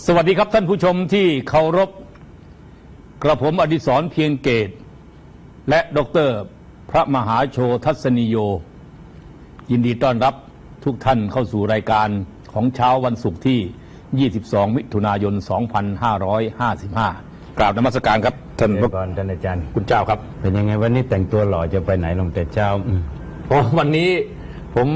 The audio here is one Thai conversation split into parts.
สวัสดีครับท่านผู้ชมที่เคารพกระผมอดิศรเพียงเกตและดร.พระมหาโชทัศนีโยยินดีต้อนรับทุกท่านเข้าสู่รายการของเช้าวันศุกร์ที่ 22 มิถุนายน 2555 กราบนมัสการครับท่านอาจารย์คุณเจ้าครับเป็นยังไงวันนี้แต่งตัวหล่อจะไปไหนลงแต่เช้าเพราะวันนี้ผม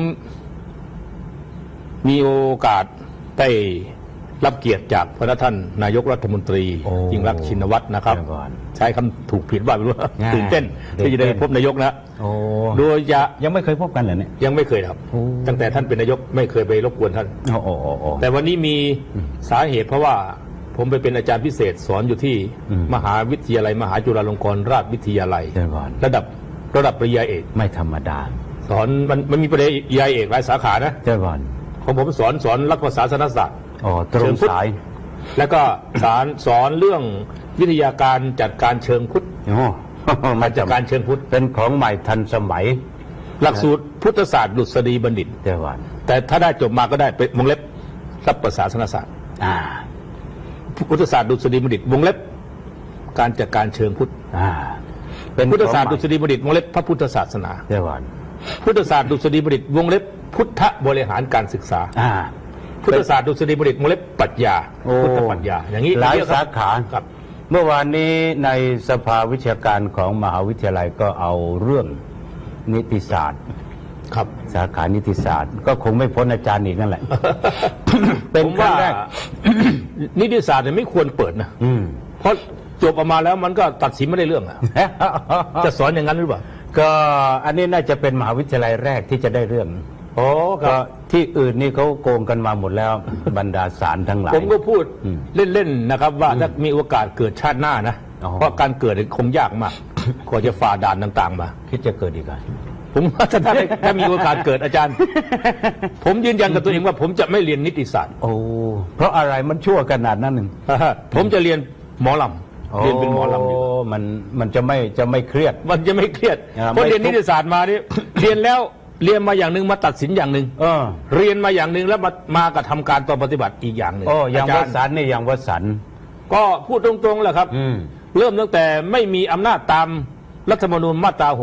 มีโอกาสได้รับเกียรติจากพระท่านนายกรัฐมนตรียิ่งรักษณ์ชินวัตรนะครับใช้คำถูกผิดว่าไม่รู้ตื่นเต้นที่จะได้พบนายกนะโดยจะยังไม่เคยพบกันเหรอเนี่ยยังไม่เคยครับตั้งแต่ท่านเป็นนายกไม่เคยไปรบกวนท่านแต่วันนี้มีสาเหตุเพราะว่าผมไปเป็นอาจารย์พิเศษสอนอยู่ที่มหาวิทยาลัยมหาจุฬาลงกรณราชวิทยาลัยระดับปริญญาเอกไม่ธรรมดาสอนมันมีปริญญาเอกหลายสาขานะของผมสอนรัฐศาสนศาสตร์ตรงสายแล้วก็สอนเรื่องวิทยาการจัดการเชิงพุทธมาจัดการเชิงพุทธเป็นของใหม่ทันสมัยหลักสูตรพุทธศาสตร์ดุษฎีบัณฑิตแต่ถ้าได้จบมาก็ได้เป็นวงเล็บรัฐศาสนศาสตร์พุทธศาสตร์ดุษฎีบัณฑิตวงเล็บการจัดการเชิงพุทธเป็นพุทธศาสตร์ดุษฎีบัณฑิตวงเล็บพระพุทธศาสนาพุทธศาสตร์ดุษฎีบัณฑิตวงเล็บพุทธบริหารการศึกษาพุทธศาสตร์ดุษฎีบัณฑิตวงเล็บปรัชญาพุทธปรัชญาอย่างนี้หลายสาขาครับเมื่อวานนี้ในสภาวิชาการของมหาวิทยาลัยก็เอาเรื่องนิติศาสตร์ครับสาขานิติศาสตร์ก็คงไม่พ้นอาจารย์อีกนั่นแหละเป็นครั้งแรกนิติศาสตร์เนี่ยไม่ควรเปิดนะเพราะจบออกมาแล้วมันก็ตัดสินไม่ได้เรื่องอ่ะจะสอนอย่างนั้นหรือเปล่าก็อันนี้น่าจะเป็นมหาวิทยาลัยแรกที่จะได้เรื่องก็ที่อื่นนี่เขาโกงกันมาหมดแล้วบรรดาศาลทั้งหลายผมก็พูดเล่นๆนะครับว่าถ้ามีโอกาสเกิดชาติหน้านะเพราะการเกิดคงยากมากกว่าจะฝ่าด่านต่างๆมาคิดจะเกิดอีกไหมผมว่าถ้ามีโอกาสเกิดอาจารย์ผมยืนยันกับตัวเองว่าผมจะไม่เรียนนิติศาสตร์เพราะอะไรมันชั่วขนาดนั้นหนึ่งผมจะเรียนหมอลำเรียนเป็นหมอลำอยู่มันจะไม่เครียดมันจะไม่เครียดเพราะเรียนนิติศาสตร์มานี่เรียนแล้วเรียนมาอย่างหนึ่งมาตัดสินอย่างหนึ่งเรียนมาอย่างหนึ่งแล้วมากระทำการต่อปฏิบัติอีกอย่างหนึ่งอย่างวสันต์นี่อย่างวสันต์ก็พูดตรงๆแหละครับเริ่มตั้งแต่ไม่มีอำนาจตามรัฐธรรมนูญมาตรา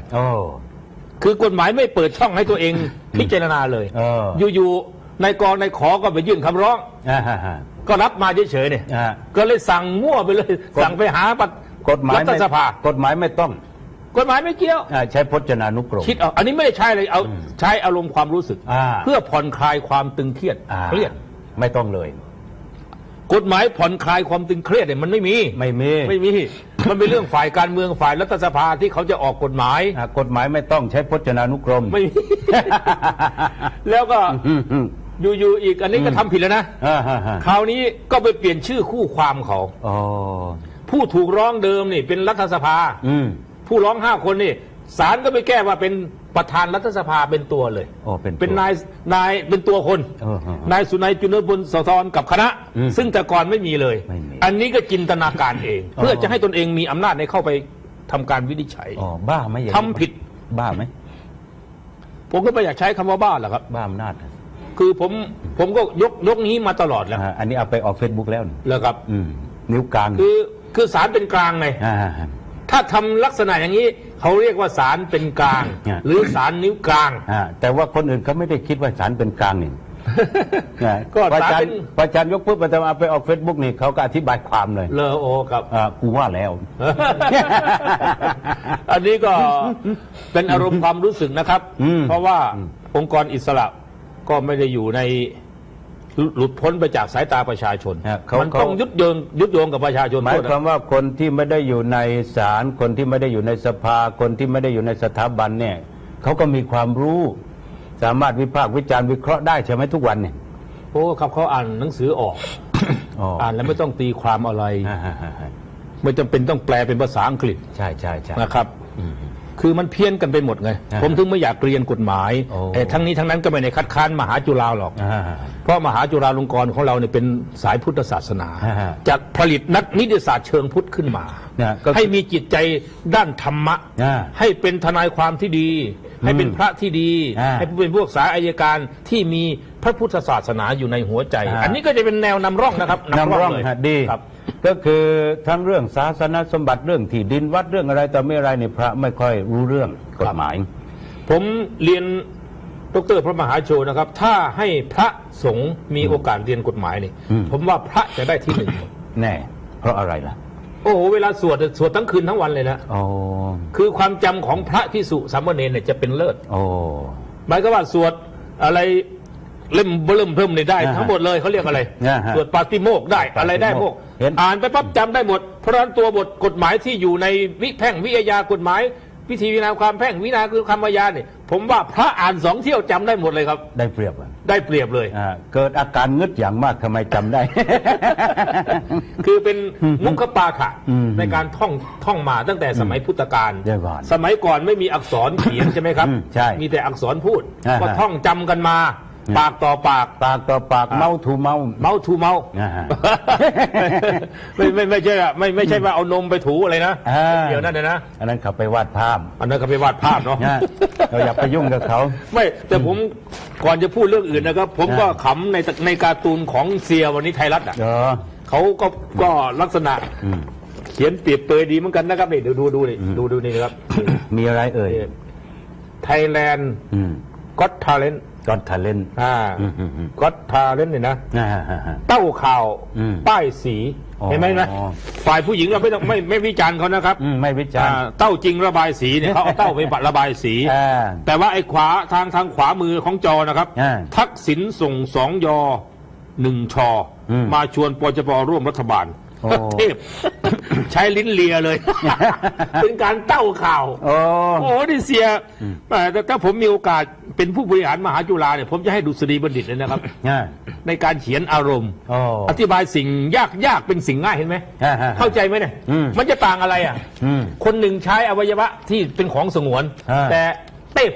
68คือกฎหมายไม่เปิดช่องให้ตัวเองพิจารณาเลยอยู่ๆในกรในขอก็ไปยื่นคำร้องก็รับมาเฉยๆเนี่ยก็เลยสั่งมั่วไปเลยสั่งไปหากฎหมายรัฐสภากฎหมายไม่ต้องกฎหมายไม่เกี่ยวใช้พจนานุกรมคิดเอาอันนี้ไม่ได้ใช้เลยเอาใช้อารมณ์ความรู้สึกเพื่อผ่อนคลายความตึงเครียดไม่ต้องเลยกฎหมายผ่อนคลายความตึงเครียดเนี่ยมันไม่มีมันเป็นเรื่องฝ่ายการเมืองฝ่ายรัฐสภาที่เขาจะออกกฎหมายไม่ต้องใช้พจนานุกรมไม่มีแล้วก็อยู่อีกอันนี้ก็ทำผิดแล้วนะคราวนี้ก็ไปเปลี่ยนชื่อคู่ความเขาผู้ถูกร้องเดิมนี่เป็นรัฐสภาผู้ร้อง5 คนนี่ศาลก็ไปแก้ว่าเป็นประธานรัฐสภาเป็นตัวเลยเป็นนายเป็นตัวคนนายสุนัยจุลบุญสะท้อนกับคณะซึ่งแต่ก่อนไม่มีเลยอันนี้ก็จินตนาการเองเพื่อจะให้ตนเองมีอำนาจในเข้าไปทำการวินิจฉัยบ้าไหมทำผิดบ้าไหมผมก็ไม่อยากใช้คำว่าบ้าหรอกครับบ้าอำนาจคือผมก็ยกนี้มาตลอดแล้วอันนี้เอาไปออกเฟซบุ๊กแล้วครับนิ้วกลางคือศาลเป็นกลางไงถ้าทำลักษณะอย่างนี้เขาเรียกว่าศาลเป็นกลางหรือศาลนิ้วกลางแต่ว่าคนอื่นเขาไม่ได้คิดว่าศาลเป็นกลางนี่ก็ประจันยกปุ๊บมาเอาไปออกเฟซบุ๊กนี่เขาก็อธิบายความเลยครับกูว่าแล้วอันนี้ก็เป็นอารมณ์ความรู้สึกนะครับเพราะว่าองค์กรอิสระก็ไม่ได้อยู่ในหลุดพ้นไปจากสายตาประชาชนมันต้องยึดโยงกับประชาชนหมายความว่าคนที่ไม่ได้อยู่ในศาลคนที่ไม่ได้อยู่ในสภาคนที่ไม่ได้อยู่ในสถาบันเนี่ยเขาก็มีความรู้สามารถวิพากษ์วิจารณ์วิเคราะห์ได้ใช่ไหมทุกวันเนี่ยครับเขาอ่านหนังสือออกอ่านแล้วไม่ต้องตีความอะไรไม่จำเป็นต้องแปลเป็นภาษาอังกฤษใช่นะครับคือมันเพี้ยนกันไปหมดไงผมถึงไม่อยากเรียนกฎหมายแต่ทั้งนี้ทั้งนั้นก็ไม่ได้คัดค้านมหาจุฬาหรอกเพราะมหาจุฬาลงกรณ์ของเราเนี่ยเป็นสายพุทธศาสนาจะผลิตนักนิติศาสตร์เชิงพุทธขึ้นมาให้มีจิตใจด้านธรรมะให้เป็นทนายความที่ดีให้เป็นพระที่ดีให้เป็นพวกสายอัยการที่มีพระพุทธศาสนาอยู่ในหัวใจ อันนี้ก็จะเป็นแนวนำร่องนะครับนำร่องดีครับก็คือทั้งเรื่องศาสนสมบัติเรื่องที่ดินวัดเรื่องอะไรแต่ไม่อะไรเนี่ยพระไม่ค่อยรู้เรื่องกฎหมายผมเรียนดร.พระมหาโชนะครับ ถ้าให้พระสงฆ์มีโอกาสเรียนกฎหมายนี่ผมว่าพระจะได้ที่หนึ่งแน่เพราะอะไรล่ะโอ้โหเวลาสวดทั้งคืนทั้งวันเลยนะคือความจำของพระภิกษุสามเณรเนี่ยจะเป็นเลิศหมายก็ว่าสวดอะไรเล่มเริ่มเพิ่มได้ทั้งหมดเลยเขาเรียกอะไรสวดปาติโมกข์ได้อะไรได้โมกอ่านไปปั๊บจำได้หมดเพราะฉะนั้นตัวบทกฎหมายที่อยู่ในวิแพ่งวิทยากฎหมายวิธีวินาความแพ่งวินาคือคำพยานเนี่ยผมว่าพระอ่าน2 เที่ยวจำได้หมดเลยครับได้เปรียบเลยเกิดอาการงึดอย่างมากทำไมจำได้คือเป็นมุขปาฐะในการท่องมาตั้งแต่สมัยพุทธกาลสมัยก่อนไม่มีอักษรเขียนใช่ไหมครับมีแต่อักษรพูดก็ท่องจำกันมาปากต่อปากเมาทูเมาไม่ใช่ไม่ใช่ว่าเอานมไปถูอะไรนะเดี๋ยวนั่นนะอันนั้นเขาไปวาดภาพเนาะเราอย่าไปยุ่งกับเขาไม่แต่ผมก่อนจะพูดเรื่องอื่นนะครับผมก็ขำในการ์ตูนของเซียวันนี้ไทยรัฐเขาก็ลักษณะเขียนเปรียบเปรยดีเหมือนกันนะครับนี่ดูนี่นะครับมีอะไรเอ่ย Thailand Got Talent Got Talent Got Talent เนี่ยนะเต้าข่าวป้ายสีเห็นไหมนะฝ่ายผู้หญิงเราไม่วิจารณ์เขานะครับไม่วิจารณ์เต้าจริงระบายสีเนี่ยเขาเอาเต้าไประบายสีแต่ว่าไอ้ทางขวามือของจอนะครับทักษิณส่ง2 ย1 ชมาชวนปจป.ร่วมรัฐบาลเทพใช้ลิ้นเลียเลย เป็นการเต้าข่าวโอ้ดิเสียแต่ถ้าผมมีโอกาสเป็นผู้บริหารมหาจุฬาเนี่ยผมจะให้ดุษฎีบัณฑิตเลยนะครับในการเขียนอารมณ์อธิบายสิ่งยากเป็นสิ่งง่ายเห็นไหมเข้าใจไหมเนี่ยมันจะต่างอะไรอ่ะคนหนึ่งใช้อวัยวะที่เป็นของสงวนแต่เทพ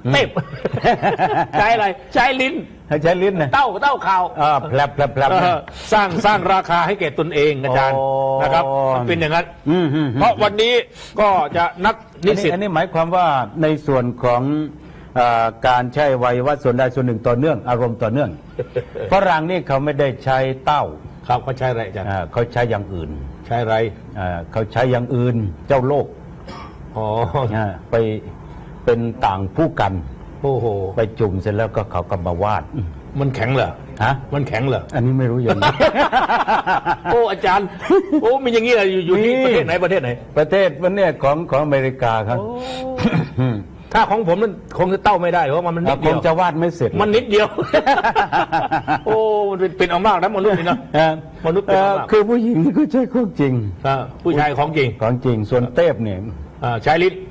ใช้อะไรใช้ลิ้นนะเต้าข่าวแผลบสร้างราคาให้แก่ตนเองอาจารย์นะครับมันเป็นอย่างนั้นเพราะวันนี้ก็จะนักนิสิตอันนี้หมายความว่าในส่วนของการใช้อวัยวะส่วนใดส่วนหนึ่งต่อเนื่องอารมณ์ต่อเนื่องฝรั่งนี่เขาไม่ได้ใช้เต้าครับเขาใช้อะไรอาจารย์เขาใช้อย่างอื่นใช้อะไรเขาใช้อย่างอื่นเจ้าโลกไปเป็นต่างผู้กันไปจุ่มเสร็จแล้วก็เขาก็มาวาดมันแข็งเหรอมันแข็งเหรออันนี้ไม่รู้อย่างนี้โอ้อาจารย์โอ้มีอย่างนี้อะไรอยู่ที่ประเทศไหนประเทศวันนี้ของอเมริกาครับถ้าของผมมันคงจะเต้าไม่ได้เพราะมันนิดเดียวผมจะวาดไม่เสร็จมันนิดเดียวโอ้มันเป็นเอามากนะมนุษย์นี่นะมนุษย์เป็นเอามากคือผู้หญิงนี่ก็ใช่ของจริงผู้ชายของจริงส่วนเทพเนี่ยใช้ลิ้น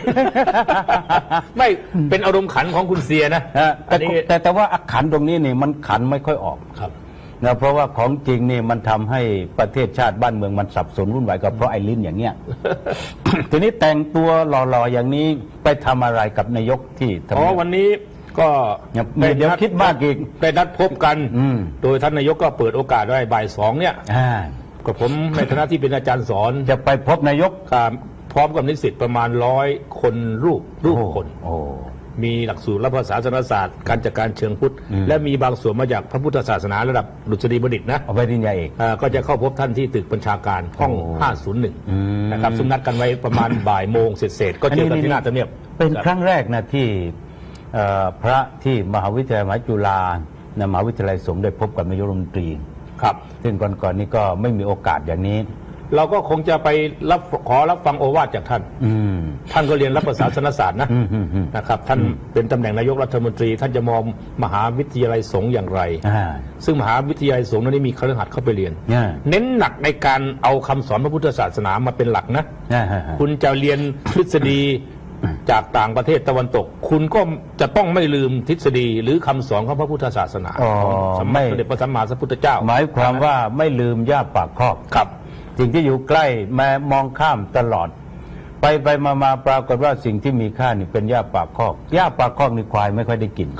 ไม่เป็นอารมณ์ขันของคุณเสียนะแต่ว่าอักขันตรงนี้นี่มันขันไม่ค่อยออกครับนะเพราะว่าของจริงนี่มันทำให้ประเทศชาติบ้านเมืองมันสับสนวุ่นวายก็เพราะไอ้ลิ้นอย่างเงี้ยทีนี้แต่งตัวหล่อๆอย่างนี้ไปทำอะไรกับนายกที่วันนี้ก็เดี๋ยวคิดมากอีกได้นัดพบกันโดยท่านนายกก็เปิดโอกาสไว้บ่าย 2เนี่ยก็ผมในฐานะที่เป็นอาจารย์สอนจะไปพบนายกพร้อมกับนิสิตประมาณ100 คนรูปคนมีหลักสูตรรับภาษาศาสนศาสตร์การจัดการเชิงพุทธและมีบางส่วนมาจากพระพุทธศาสนาระดับดุษฎีบัณฑิตนะเอาไปปริญญาเอกก็จะเข้าพบท่านที่ตึกบัญชาการห้อง501นะครับซึ่งนัดกันไว้ประมาณบ่ายโมงเสร็จก็เจอกันที่หน้าทำเนียบเป็นครั้งแรกนะที่พระที่มหาวิทยาลัยมหาจุฬา มหาวิทยาลัยสงฆ์ได้พบกับนายกรัฐมนตรีครับซึ่งก่อนนี้ก็ไม่มีโอกาสอย่างนี้เราก็คงจะไปขอรับฟังโอวาทจากท่านท่านก็เรียนรับภาษาศาสนศาสตร์นะครับท่านเป็นตำแหน่งนายกรัฐมนตรีท่านจะมองมหาวิทยาลัยสงฆ์อย่างไรซึ่งมหาวิทยาลัยสงฆ์นั้นมีคฤหัสถ์เข้าไปเรียนเน้นหนักในการเอาคำสอนพระพุทธศาสนามาเป็นหลักนะคุณจะเรียนทฤษฎีจากต่างประเทศตะวันตกคุณก็จะต้องไม่ลืมทฤษฎีหรือคำสอนของพระพุทธศาสนาสมัยสมเด็จพระสัมมาสัมพุทธเจ้าหมายความว่าไม่ลืมย่าปากคอกครับสิ่งที่อยู่ใกล้แม้มองข้ามตลอดไปมาปรากฏว่าสิ่งที่มีค่านี่เป็นหญ้าปากคอกหญ้าปากคอกนี่ควายไม่ค่อยได้กินครับ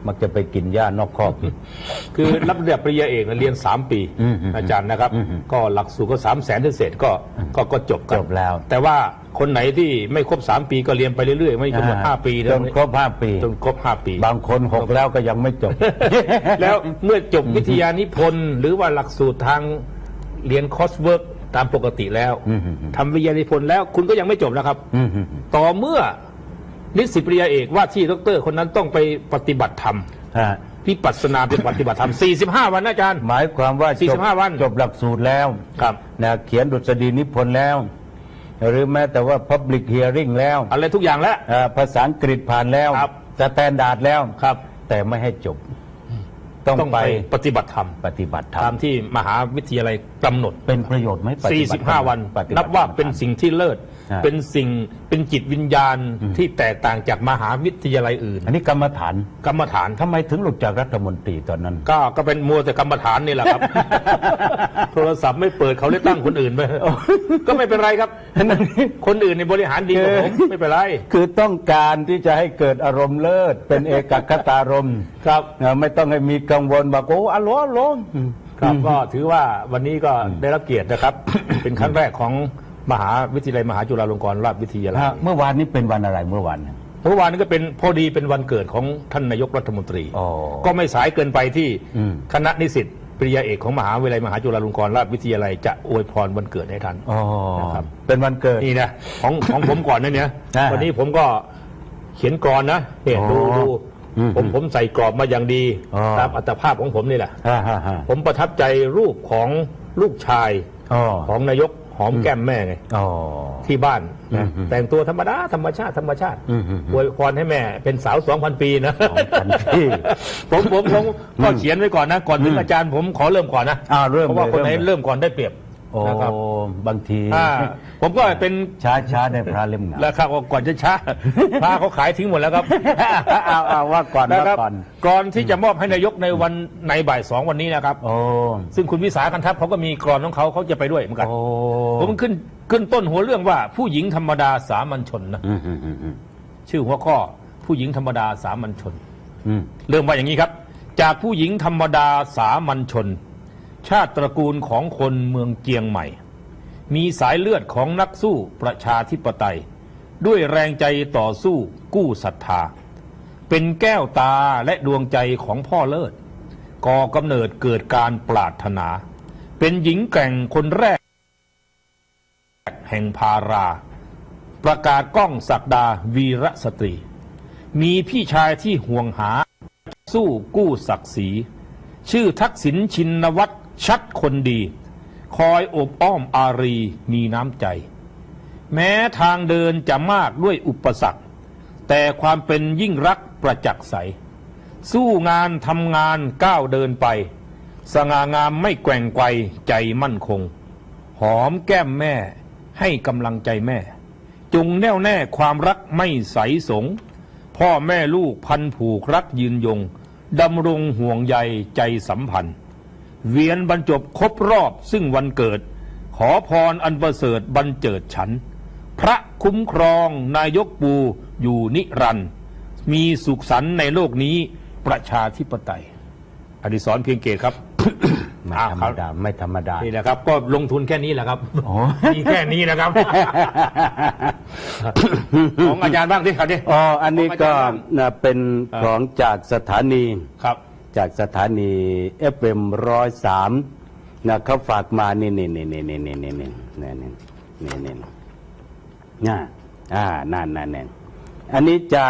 มักจะไปกินหญ้านอกคอกคือรับระดับปริญญาเอกเรียน3 ปีอาจารย์นะครับก็หลักสูตรก็300,000เศษก็จบแล้วแต่ว่าคนไหนที่ไม่ครบ3 ปีก็เรียนไปเรื่อยๆไม่กำหนด5 ปีจนครบ5 ปีจนครบ5 ปีบางคน6แล้วก็ยังไม่จบแล้วเมื่อจบวิทยานิพนธ์หรือว่าหลักสูตรทางเรียนคอร์สเวิร์กตามปกติแล้วทำวิทยานิพนธ์แล้วคุณก็ยังไม่จบนะครับต่อเมื่อนิสิตปริญญาเอกว่าที่ดร.คนนั้นต้องไปปฏิบัติธรรมวิปัสสนาเป็นปฏิบัติธรรม45 วันอาจารย์หมายความว่า 45 วันจบหลักสูตรแล้วครับนะเขียนดุษฎีนิพนธ์แล้วหรือแม้แต่ว่า public hearing แล้วอะไรทุกอย่างแล้วภาษาอังกฤษผ่านแล้วสแตนดาร์ดแล้วครับแต่ไม่ให้จบต้องไปปฏิบัติธรรมตามที่มหาวิทยาลัยกำหนดเป็นประโยชน์ไหม 45 วันนับว่าเป็นสิ่งที่เลิศเป็นจิตวิญญาณที่แตกต่างจากมหาวิทยาลัยอื่นอันนี้กรรมฐานทำไมถึงหลุดจากรัฐมนตรีตอนนั้นก็เป็นมัวแต่กรรมฐานนี่แหละครับ โทรศัพท์ไม่เปิดเขาเลยตั้งคนอื่นไปก็ไม่เป็นไรครับคนอื่นในบริหารดีกว่าผมไม่เป็นไรคือต้องการที่จะให้เกิดอารมณ์เลิศเป็นเอกคตารมณ์ครับไม่ต้องให้มีกังวลบอกโอ้อโลครับก็ถือว่าวันนี้ก็ได้รับเกียรตินะครับ เป็นครั้งแรกของมหาวิทยาลัยมหาจุฬาลงกรณราชวิทยาลัยเมื่อวานนี้เป็นวันอะไรเมื่อวานนี้ก็เป็นพอดีเป็นวันเกิดของท่านนายกรัฐมนตรีก็ไม่สายเกินไปที่คณะนิสิตปริญญาเอกของมหาวิทยาลัยมหาจุฬาลงกรณราชวิทยาลัยจะอวยพรวันเกิดให้ท่านนะครับเป็นวันเกิดนี่นะของผมก่อนนะเนี่ยวันนี้ผมก็เขียนกรนะดูผมใส่กรอบมาอย่างดีตามอัตภาพของผมนี่แหละผมประทับใจรูปของลูกชายของนายกหอมแก้มแม่ไงที่บ้านแต่งตัวธรรมดาธรรมชาติอวยพรให้แม่เป็นสาว 2,000 ปีนะผมก็เขียนไว้ก่อนนะก่อนถึงอาจารย์ผมขอเริ่มก่อนนะเพราะว่าคนไหนเริ่มก่อนได้เปรียบนะครับบางทีผมก็เป็นช้าได้พระเล่มหนาแล้วครับก่อนจะช้าพระเขาขายทิ้งหมดแล้วครับเอาว่าก่อนก่อนที่จะมอบให้นายกในวันในบ่าย 2วันนี้นะครับซึ่งคุณวิสาคันทัพเขาก็มีกรอนของเขาจะไปด้วยเหมือนกันผมขึ้นต้นหัวเรื่องว่าผู้หญิงธรรมดาสามัญชนนะชื่อหัวข้อผู้หญิงธรรมดาสามัญชนเริ่มว่าอย่างนี้ครับจากผู้หญิงธรรมดาสามัญชนชาติตระกูลของคนเมืองเจียงใหม่มีสายเลือดของนักสู้ประชาธิปไตยด้วยแรงใจต่อสู้กู้ศรัทธาเป็นแก้วตาและดวงใจของพ่อเลิศก่อกำเนิดเกิดการปรารถนาเป็นหญิงแกร่งคนแรกแห่งพาราประกาศก้องศักดาวีรสตรีมีพี่ชายที่ห่วงหาสู้กู้ศักดิ์ศรีชื่อทักษิณชินวัตรชัดคนดีคอยอบอ้อมอารีมีน้ำใจแม้ทางเดินจะมากด้วยอุปสรรคแต่ความเป็นยิ่งรักประจักษ์ใสสู้งานทำงานก้าวเดินไปสง่างามไม่แกว่งไกวใจมั่นคงหอมแก้มแม่ให้กำลังใจแม่จงแน่วแน่ความรักไม่ใสสงพ่อแม่ลูกพันผูกรักยืนยงดำรงห่วงใยใจสัมพันธ์เวียนบรรจบครบรอบซึ่งวันเกิดขอพรอันประเสริฐบันเจิดฉันพระคุ้มครองนายกปูอยู่นิรันดร์มีสุขสันต์ในโลกนี้ประชาธิปไตยอดิศรเพียงเกตครับไม่ธรรมดานี่แหละครับก็ลงทุนแค่นี้แหละครับมีแค่นี้นะครับ ของอาจารย์บ้างดิครับดิอันนี้ก็เป็นของจากสถานีครับจากสถานี FM 103นะเขาฝากมานี่นั่นอันนี้จาก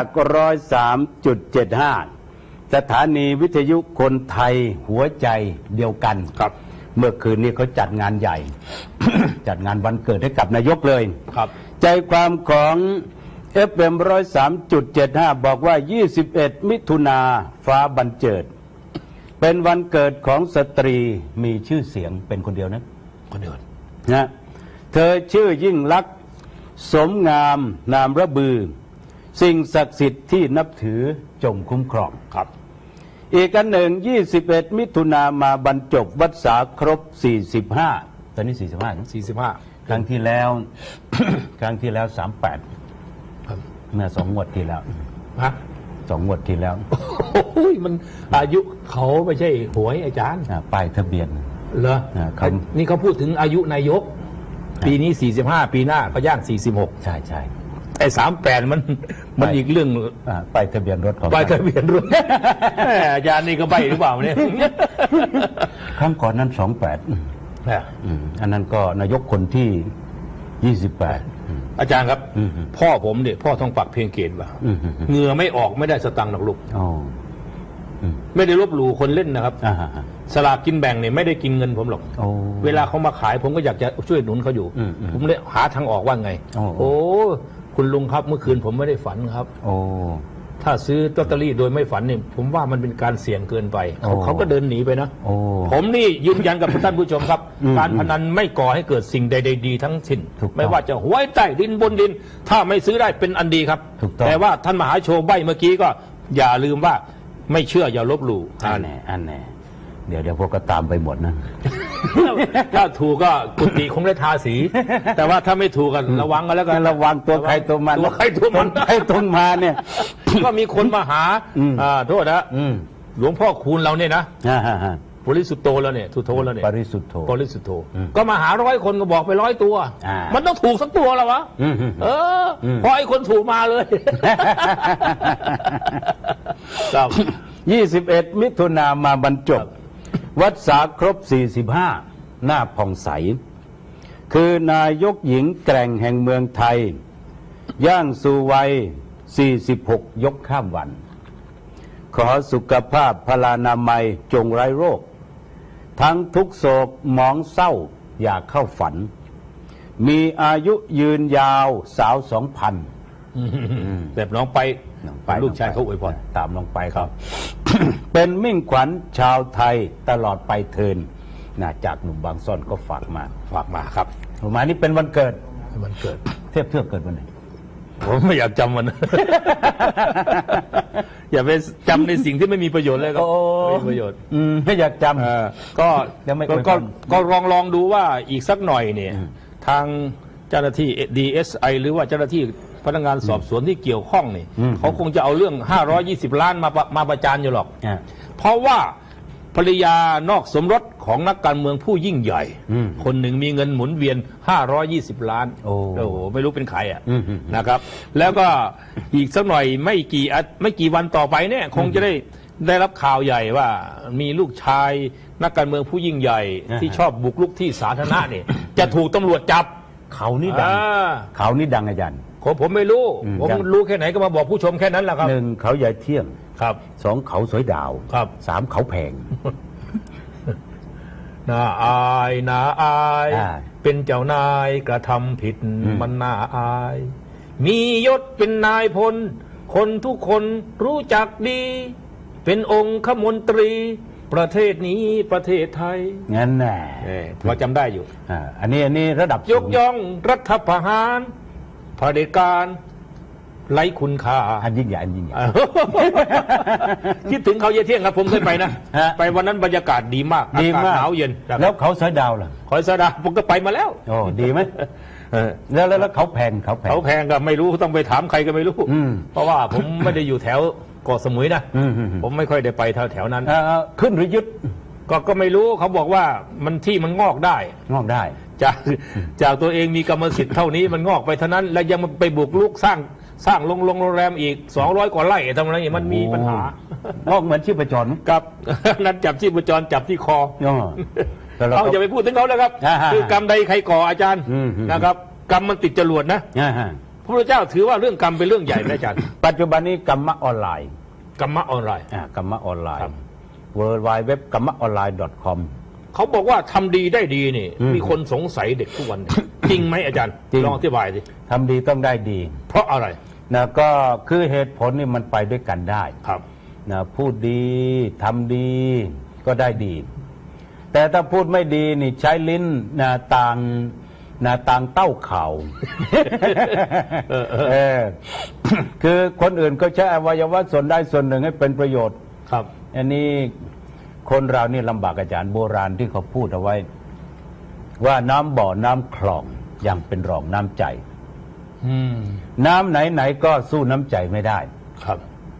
103.75 สถานีวิทยุคนไทยหัวใจเดียวกันครับเมื่อคืนนี้เขาจัดงานใหญ่ จัดงานวันเกิดให้กับนายกเลยครับใจความของ FM 103.75 บอกว่า21มิถุนาฟ้าบันเจิดเป็นวันเกิดของสตรีมีชื่อเสียงเป็นคนเดียวนะคนเดียวนะเธอชื่อยิ่งลักษณ์สมงามนามระบือสิ่งศักดิ์สิทธิ์ที่นับถือจงคุ้มครองครับอีกอันหนึ่ง21มิถุนามาบรรจบวรรษาครบ45ตอนนี้45ครั้งที่แล้ว 38เมื่อ2 งวดที่แล้วฮะ 2 งวดที่แล้วโอ้ยมันอายุเขาไม่ใช่หวยอาจารย์ป้ายทะเบียนเหรอนี่เขาพูดถึงอายุนายกปีนี้45ปีหน้าก็ย่าง46 ใช่ใช่ไอ้38มันอีกเรื่องป้ายทะเบียนรถของป้ายทะเบียนรถอาจารย์นี่ก็ใบหรือเปล่าเนี่ยครั้งก่อนนั้น28อันนั้นก็นายกคนที่28 อาจารย์ครับพ่อผมเนี่ยพ่อต้องปักเพียงเกตว่าเหงื่อไม่ออกไม่ได้สตังค์หรอกลูกไม่ได้ลบหลู่คนเล่นนะครับสลากกินแบ่งเนี่ยไม่ได้กินเงินผมหรอกเวลาเขามาขายผมก็อยากจะช่วยหนุนเขาอยู่ผมเลยหาทางออกว่าไงโอ้คุณลุงครับเมื่อคืนผมไม่ได้ฝันครับถ้าซื้อลอตเตอรี่โดยไม่ฝันเนี่ยผมว่ามันเป็นการเสี่ยงเกินไปเขาก็เดินหนีไปนะผมนี่ยืนยันกับท่านผู้ชมครับการพนันไม่ก่อให้เกิดสิ่งใดๆดีทั้งสิ้นไม่ว่าจะหวยใต้ดินบนดินถ้าไม่ซื้อได้เป็นอันดีครับแต่ว่าท่านมหาโชว์ใบเมื่อกี้ก็อย่าลืมว่าไม่เชื่ออย่าลบหลู่อันแน่เดี๋ยวพวกก็ตามไปหมดนะถ้าถูกก็กุฏิคงได้ทาสีแต่ว่าถ้าไม่ถูกกันระวังกันแล้วกันระวังตัวใครตัวมันตัวใครตัวมันใครตัวมาเนี่ยก็มีคนมาหาโทษนะหลวงพ่อคูณเราเนี่ยนะบริสุทธิ์โตแล้วเนี่ยทุโธแล้วเนี่ยบริสุทธิ์โธก็มาหา100 คนก็บอกไป100 ตัวมันต้องถูกสักตัวแล้ววะพอไอ้คนถูกมาเลย 21 มิถุนามาบรรจบวัดสาครบ45หน้าผ่องใสคือนายกหญิงแกร่งแห่งเมืองไทยย่างสู่วัย46ยกข้ามวันขอสุขภาพพลานามัยจงไร้โรคทั้งทุกโศกหมองเศร้าอย่าเข้าฝันมีอายุยืนยาวสาว 2,000 แบบน้องไปลูกชายเขาอวยพรตามลงไปครับเป็นมิ่งขวัญชาวไทยตลอดไปเทินจากหนุ่มบางซ่อนก็ฝากมาครับประมาณนี้เป็นวันเกิดเทียบเกิดวันไหนผมไม่อยากจำมันอย่าไปจำในสิ่งที่ไม่มีประโยชน์เลยก็ไม่มีประโยชน์ไม่อยากจำก็ลองดูว่าอีกสักหน่อยเนี่ยทางเจ้าหน้าที่ DSI หรือว่าเจ้าหน้าที่พนักงานสอบสวนที่เกี่ยวข้องนี่เขาคงจะเอาเรื่อง520 ล้านมาประจานอยู่หรอกเพราะว่าภรรยานอกสมรสของนักการเมืองผู้ยิ่งใหญ่คนหนึ่งมีเงินหมุนเวียน520 ล้านโอ้โหไม่รู้เป็นใครอ่ะนะครับแล้วก็อีกสักหน่อยไม่กี่วันต่อไปเนี่ยคงจะได้รับข่าวใหญ่ว่ามีลูกชายนักการเมืองผู้ยิ่งใหญ่ที่ชอบบุกรุกที่สาธารณะเนี่ยจะถูกตำรวจจับเขานี่ดังอาจารย์ผมไม่รู้ผมรู้แค่ไหนก็มาบอกผู้ชมแค่นั้นแหละครับ 1เขาใหญ่เที่ยงครับ 2เขาสวยดาวครับ 3เขาแพงน่าอายเป็นเจ้านายกระทำผิดมันน่าอายมียศเป็นนายพลคนทุกคนรู้จักดีเป็นองค์ขมนตรีประเทศนี้ประเทศไทยงั้นแน่พอจำได้อยู่อันนี้ระดับยกย่องรัฐประหารเผด็จการไร้คุณค่าอันยิ่งใหญ่คิดถึงเขาเยี่ยเที่ยงครับผมเคยไปนะไปวันนั้นบรรยากาศดีมากอากาศหนาวเย็นแล้วเขาสอยดาวล่ะเขาสอยดาวผมก็ไปมาแล้วโอ้ดีไหมแล้วเขาแพงก็ไม่รู้ต้องไปถามใครก็ไม่รู้เพราะว่าผมไม่ได้อยู่แถวเกาะสมุยนะผมไม่ค่อยได้ไปแถวนั้นขึ้นหรือยึดก็ไม่รู้เขาบอกว่ามันที่มันงอกได้จากตัวเองมีกรรมสิทธิ์เท่านี้มันงอกไปเท่านั้นแล้วยังไปบุกรุกสร้างโรงแรมอีก200 กว่าไร่ทำอะไรมันมีปัญหางอกเหมือนชีพจรครับนั้นจับชีพจรจับที่คอเราอย่าไปพูดถึงเขานะครับคือกรรมใดใครก่ออาจารย์นะครับกรรมมันติดจรวดนะพระพุทธเจ้าถือว่าเรื่องกรรมเป็นเรื่องใหญ่นะอาจารย์ปัจจุบันนี้กรรมะออนไลน์www กรรมะออนไลน์ .com เขาบอกว่าทำดีได้ดีนี่มีคนสงสัยเด็กทุกวันจริงไหมอาจารย์ลองอธิบายสิทำดีต้องได้ดีเพราะอะไรก็คือเหตุผลนี่มันไปด้วยกันได้ครับพูดดีทำดีก็ได้ดีแต่ถ้าพูดไม่ดีนี่ใช้ลิ้นต่างเต้าเข่าคือคนอื่นก็ใช้อวัยวะส่วนใดส่วนหนึ่งให้เป็นประโยชน์ครับอันนี้คนเรานี่ลำบากอาจารย์โบราณที่เขาพูดเอาไว้ว่าน้ำบ่อน้ำคลองยังเป็นรองน้ำใจน้ำไหนๆก็สู้น้ำใจไม่ได้ครับ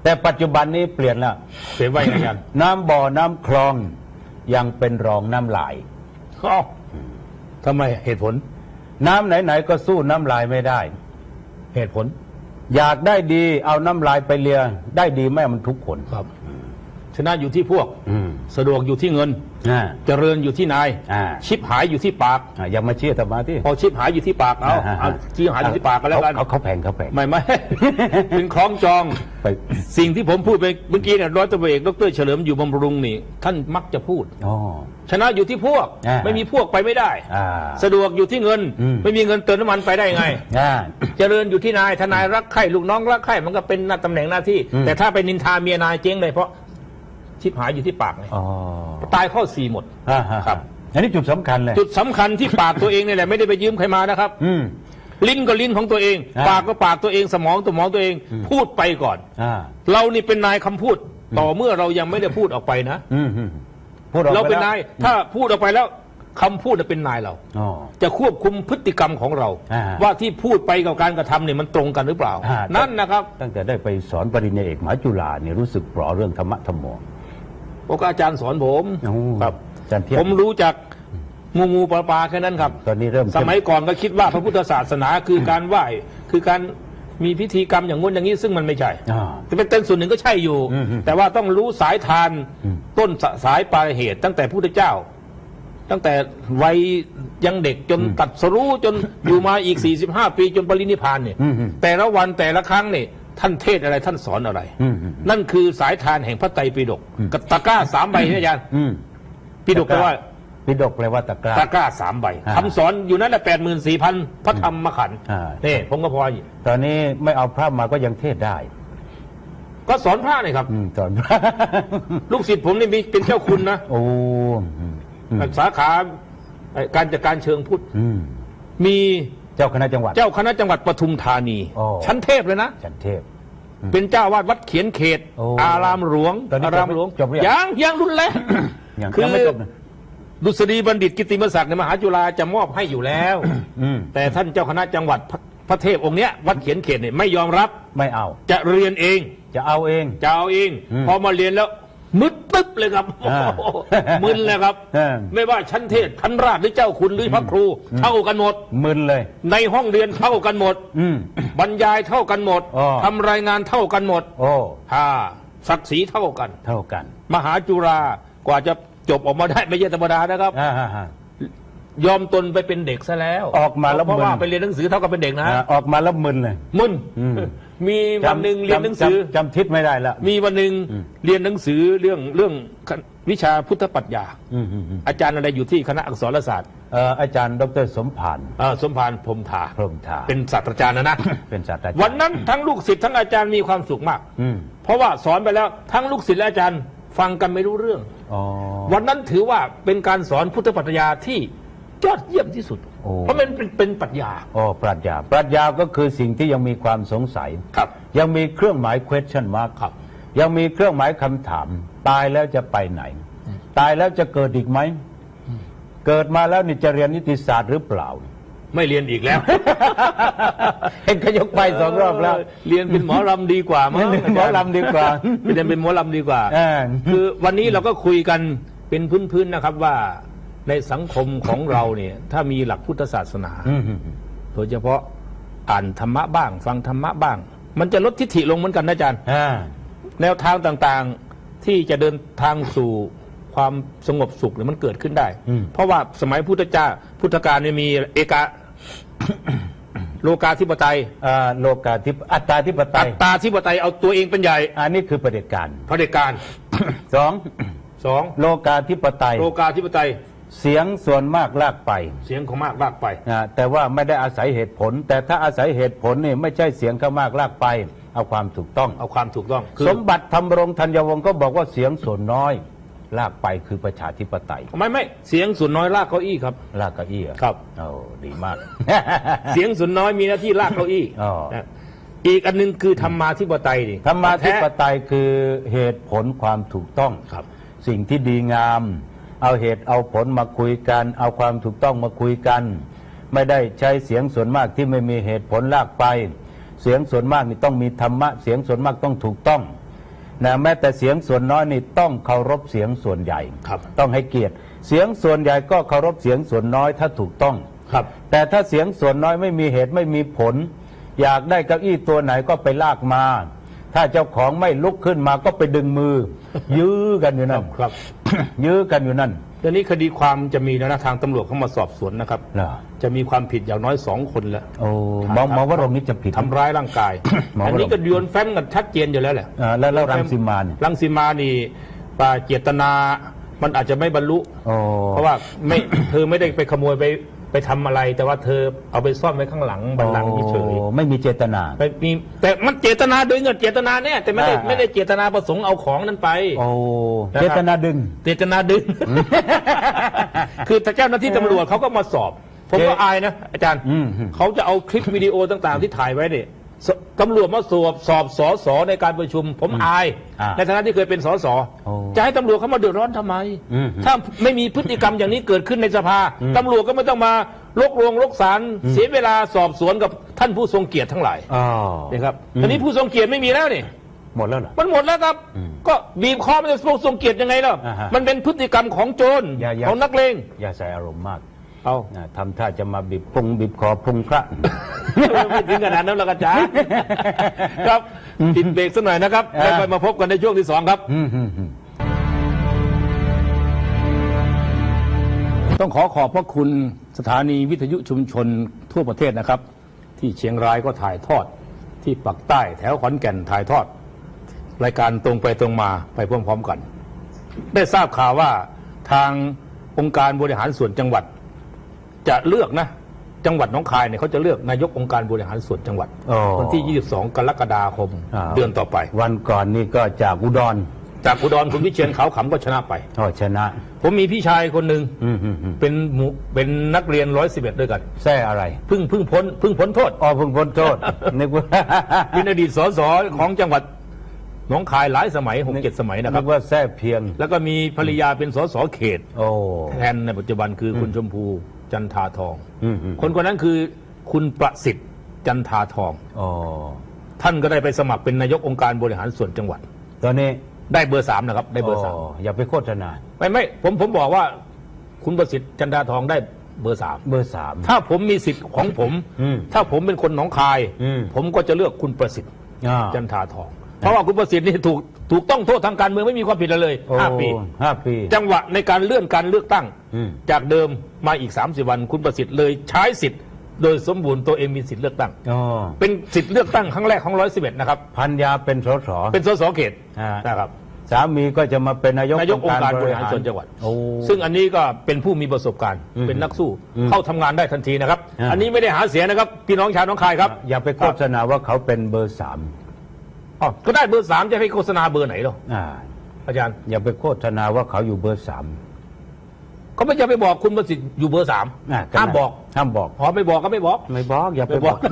แต่ปัจจุบันนี้เปลี่ยนแล้วเปลี่ยนไว้ไงกันน้ำบ่อน้ำคลองยังเป็นรองน้ำลายทำไมเหตุผลน้ำไหนๆก็สู้น้ำลายไม่ได้เหตุผลอยากได้ดีเอาน้ำลายไปเลียได้ดีแม่มันทุกคนครับชนะอยู่ที่พวกสะดวกอยู่ที่เงินเจริญอยู่ที่นายชิบหายอยู่ที่ปากอย่ามาเชื่อธรรมะที่พอชิบหายอยู่ที่ปากเอาชิบหายอยู่ที่ปากก็แล้วกันเขาแพงไม่เป็นคล้องจองสิ่งที่ผมพูดไปเมื่อกี้เนี่ยร้อยตำรวจเอกดร.เฉลิมอยู่บำรุงนี่ท่านมักจะพูดชนะอยู่ที่พวกไม่มีพวกไปไม่ได้สะดวกอยู่ที่เงินไม่มีเงินเติมน้ำมันไปได้ไงเจริญอยู่ที่นายทนายรักใคร่ลูกน้องรักใคร่มันก็เป็นตำแหน่งหน้าที่แต่ถ้าไปนินทาเมียนายเจ๊งเลยเพราะชิบหายอยู่ที่ปากเลยตายข้อ4หมดครับอันนี้จุดสำคัญเลยจุดสำคัญที่ปากตัวเองนี่แหละไม่ได้ไปยืมใครมานะครับลิ้นก็ลิ้นของตัวเองปากก็ปากตัวเองสมองตัวเองพูดไปก่อนเรานี่เป็นนายคำพูดต่อเมื่อเรายังไม่ได้พูดออกไปนะเราเป็นนายถ้าพูดออกไปแล้วคำพูดจะเป็นนายเราจะควบคุมพฤติกรรมของเราว่าที่พูดไปกับการกระทำเนี่ยมันตรงกันหรือเปล่านั่นนะครับตั้งแต่ได้ไปสอนปริญญาเอกมหาจุฬาเนี่ยรู้สึกเปราะเรื่องธรรมะธรรมโมเพราะอาจารย์สอนผมครับผมรู้จักงูปลาแค่นั้นครับตอนนี้เริ่มสมัยก่อนก็คิดว่าพระพุทธศาสนาคือการไหว้คือการมีพิธีกรรมอย่างงู้นอย่างนี้ซึ่งมันไม่ใช่แต่เป็นส่วนหนึ่งก็ใช่อยู่แต่ว่าต้องรู้สายทานต้นสายปลายเหตุตั้งแต่พุทธเจ้าตั้งแต่วัยยังเด็กจนตัดสรู้จนอยู่มาอีก45ปีจนปรินิพพานเนี่ยแต่ละวันแต่ละครั้งเนี่ยท่านเทศอะไรท่านสอนอะไรนั่นคือสายทานแห่งพระไตรปิฎกกับตะกร้า3 ใบนี่อาจารย์ปิฎกแปลว่าปิฎกแปลว่าตะกร้า3 ใบคำสอนอยู่นั้นแหละ 84,000 พระธรรมขันธ์นี่ผมก็พอตอนนี้ไม่เอาพระมาก็ยังเทศได้ก็สอนพระนี่ครับสอนพระลูกศิษย์ผมนี่มีเป็นเจ้าคุณนะโอ้สาขาการจัดการเชิงพุทธมีเจ้าคณะจังหวัดปทุมธานีชั้นเทพเลยนะชั้นเทพเป็นเจ้าวาดวัดเขียนเขตอารามหลวงจบยังรุ่นแรกคือดุษฎีบัณฑิตกิตติมศักดิ์ในมหาจุฬาจะมอบให้อยู่แล้วแต่ท่านเจ้าคณะจังหวัดพระเทพองค์เนี้ยวัดเขียนเขตเนี่ยไม่ยอมรับไม่เอาจะเรียนเองจะเอาเองพอมาเรียนแล้วมึดตึ๊บเลยครับมึนเลยครับไม่ว่าชั้นเทศชั้นราชหรือเจ้าคุณหรือพระครูเท่ากันหมดมึนเลยในห้องเรียนเท่ากันหมดบรรยายเท่ากันหมดทำรายงานเท่ากันหมดศักดิ์ศรีเท่ากันมหาจุฬากว่าจะจบออกมาได้ไม่ใช่ธรรมดานะครับยอมตนไปเป็นเด็กซะแล้วออกมาแล้วเพราะว่าไปเรียนหนังสือเท่ากับเป็นเด็กนะออกมาแล้วมึนเลยมึนมีวันหนึ่งเรียนหนังสือจำทิศไม่ได้แล้วมีวันหนึ่งเรียนหนังสือเรื่องวิชาพุทธปรัชญาอาจารย์อะไรอยู่ที่คณะอักษรศาสตร์อาจารย์ดร.สมภารพรหมทาเป็นศาสตราจารย์นะเป็นศาสตราจารย์วันนั้นทั้งลูกศิษย์ทั้งอาจารย์มีความสุขมากเพราะว่าสอนไปแล้วทั้งลูกศิษย์และอาจารย์ฟังกันไม่รู้เรื่องวันนั้นถือว่าเป็นการสอนพุทธปรัชญาที่ยอดเยี่ยมที่สุดเพราะมันเป็นปรัชญาปรัชญาก็คือสิ่งที่ยังมีความสงสัยยังมีเครื่องหมาย question mark ยังมีเครื่องหมายคำถามตายแล้วจะไปไหนตายแล้วจะเกิดอีกไหมเกิดมาแล้วนี่จะเรียนนิติศาสตร์หรือเปล่าไม่เรียนอีกแล้วเห็นขยกไป2 รอบแล้วเรียนเป็นหมอลำดีกว่ามั้งหมอลำดีกว่าเรียนเป็นหมอลำดีกว่าคือวันนี้เราก็คุยกันเป็นพื้นๆนะครับว่าในสังคมของเราเนี่ยถ้ามีหลักพุทธศาสนาโดยเฉพาะอ่านธรรมะบ้างฟังธรรมะบ้างมันจะลดทิฐิลงเหมือนกันนะอาจารย์แนวทางต่างๆที่จะเดินทางสู่ความสงบสุขเนี่ยมันเกิดขึ้นได้เพราะว่าสมัยพุทธเจ้าพุทธกาลเนี่ยมีโลกาธิปไตยอัตตาธิปไตยเอาตัวเองเป็นใหญ่อันนี้คือเผด็จการ 2 โลกาธิปไตยเสียงส่วนมากลากไปเสียงของมากลากไปแต่ว่าไม่ได้อาศัยเหตุผลแต่ถ้าอาศัยเหตุผลนี่ไม่ใช่เสียงข้ามากลากไปเอาความถูกต้องสมบัติธรรมรงค์ธัญวงศ์ก็บอกว่าเสียงส่วนน้อยลากไปคือประชาธิปไตยไม่เสียงส่วนน้อยลากเก้าอี้ครับลากเก้าอี้ครับดีมากเสียงส่วนน้อยมีหน้าที่ลากเก้าอี้อีกอันนึงคือธรรมาธิปไตยธรรมาธิปไตยคือเหตุผลความถูกต้องครับสิ่งที่ดีงามเอาเหตุเอาผลมาคุยกันเอาความถูกต้องมาคุยกันไม่ได้ใช้เสียงส่วนมากที่ไม่มีเหตุผลลากไปเสียงส่วนมากนี่ต้องมีธรรมะเสียงส่วนมากต้องถูกต้องนะแม้แต่เสียงส่วนน้อยนี่ต้องเคารพเสียงส่วนใหญ่ครับต้องให้เกียรติเสียงส่วนใหญ่ก็เคารพเสียงส่วนน้อยถ้าถูกต้องครับแต่ถ้าเสียงส่วนน้อยไม่มีเหตุไม่มีผล อยากได้เก้าอี้ตัวไหนก็ไปลากมา ถ้าเจ้าของไม่ลุกขึ้นมาก็ไปดึงมือ ยื้อกันอยู่นั่นครับยื้อกันอยู่นั่นเดี๋ยวนี้คดีความจะมีแล้วนะทางตำรวจเข้ามาสอบสวนนะครับเหรอจะมีความผิดอย่างน้อย2 คนแล้วโอ้หมอวรงค์นี่จะผิดทำร้ายร่างกายหมอวรงค์อันนี้ก็โยนแฟ้มกันชัดเจนอยู่แล้วแหละแล้วรังสิมาเนี่ยรังสีมานี่ป่าเจตนามันอาจจะไม่บรรลุโอ้เพราะว่าไม่ เธอไม่ได้ไปขโมยไปทำอะไร แต่ว่าเธอเอาไปซ่อนไว้ข้างหลังบัลลังก์เฉยโอ้ไม่มีเจตนาไปมีแต่มันเจตนาโดยเงินเจตนาเนี่ยแต่ไม่ได้เจตนาประสงค์เอาของนั้นไปโอ้นะครับเจตนาดึงเจตนาดึง คือถ้าเจ้าหน้าที่ตำรวจเขาก็มาสอบ ผมก็อายนะอาจารย์ เขาจะเอาคลิปวิดีโอต่างๆที่ถ่ายไว้เนี่ยตำรวจมาสอบสสในการประชุม ผมอาย ในฐานะที่เคยเป็นสสโอ้จะให้ตำรวจเขามาเดือดร้อนทำไม ถ้าไม่มีพฤติกรรมอย่างนี้เกิดขึ้นในสภาตำรวจก็ไม่ต้องมาลกโรงลกศาลเสียเวลาสอบสวนกับท่านผู้ทรงเกียรติทั้งหลายอ๋อนะครับตอนนี้ผู้ทรงเกียรติไม่มีแล้วนี่หมดแล้วเหรอมันหมดแล้วครับ ก็บีบคอมันจะทรงเกียรติยังไงล่ะอ่าฮะมันเป็นพฤติกรรมของโจรอย่าของนักเลงอย่าใส่อารมณ์มากเอาทำท่าจะมาบีบบีบคอพุงพระไม่ถึงขนาดนั้นหรอกอาจารย์ครับติดเบรกสักหน่อยนะครับแล้วค่อยมาพบกันในช่วงที่ 2 ครับ ต้องขอบพระคุณสถานีวิทยุชุมชนทั่วประเทศนะครับ ที่เชียงรายก็ถ่ายทอด ที่ปักใต้แถวขอนแก่นถ่ายทอด รายการตรงไปตรงมาไปพร้อมๆกัน ได้ทราบข่าวว่าทางองค์การบริหารส่วนจังหวัดจะเลือกนะจังหวัดหนองคายเนี่ยเขาจะเลือกนายกองค์การบริหารส่วนจังหวัดอ๋อวันที่ 22 กรกฎาคม เดือนต่อไปวันก่อนนี่ก็จากอุดรจากอุดรคุณวิเชียรขาวขำก็ชนะไปอ๋อชนะผมมีพี่ชายคนหนึ่งเป็นนักเรียน111ด้วยกันแซ่อะไรเพิ่งพ้นโทษอ๋อเพิ่งพ้นโทษ นึกว่าเป็นอดีตสสของจังหวัดหนองคายหลายสมัย6-7 สมัยนะคนึรับกว่าแซ่เพียงแล้วก็มีภรรยาเป็นสสเขตโอ้แทนในปัจจุบันคือคุณชมพูจันทาทองอืมคนนั้นคือคุณประสิทธิ์จันทาทองอ๋อท่านก็ได้ไปสมัครเป็นนายกองค์การบริหารส่วนจังหวัดตอนนี้ได้เบอร์ 3นะครับได้เบอร์อย่าไปโฆษณา 3ไม่ผมบอกว่าคุณประสิทธิ์จันทาทองได้เบอร์ 3 เบอร์ 3 ถ้าผมมีสิทธิ์ของผม ถ้าผมเป็นคนหนองคาย ผมก็จะเลือกคุณประสิทธิ์จันทาทอง เพราะว่าคุณประสิทธิ์นี่ถูกต้องโทษทางการเมืองไม่มีความผิดอะไรเลย5 ปี 5 ปีจังหวะในการเลื่อนการเลือกตั้งจากเดิมมาอีก30 วันคุณประสิทธิ์เลยใช้สิทธิ์โดยสมบูรณ์ตัวเองมีสิทธิ์เลือกตั้งเป็นสิทธิ์เลือกตั้งครั้งแรกของ111นะครับพันยาเป็นสสเป็นสสเขตนะครับสามีก็จะมาเป็นนายกองค์การบริหารส่วนจังหวัดซึ่งอันนี้ก็เป็นผู้มีประสบการณ์เป็นนักสู้เข้าทำงานได้ทันทีนะครับอันนี้ไม่ได้หาเสียนะครับพี่น้องชาวหนองคายครับอย่าไปโฆษณาว่าเขาเป็นเบอร์ 3 ก็ได้เบอร์ 3จะให้โฆษณาเบอร์ไหนหรออาจารย์อย่าไปโฆษณาว่าเขาอยู่เบอร์ 3 ก็ไม่จะไปบอกคุณประสิทธิ์อยู่เบอร์ 3ห้ามบอกพอไม่บอกก็ไม่บอกอย่าไปบอก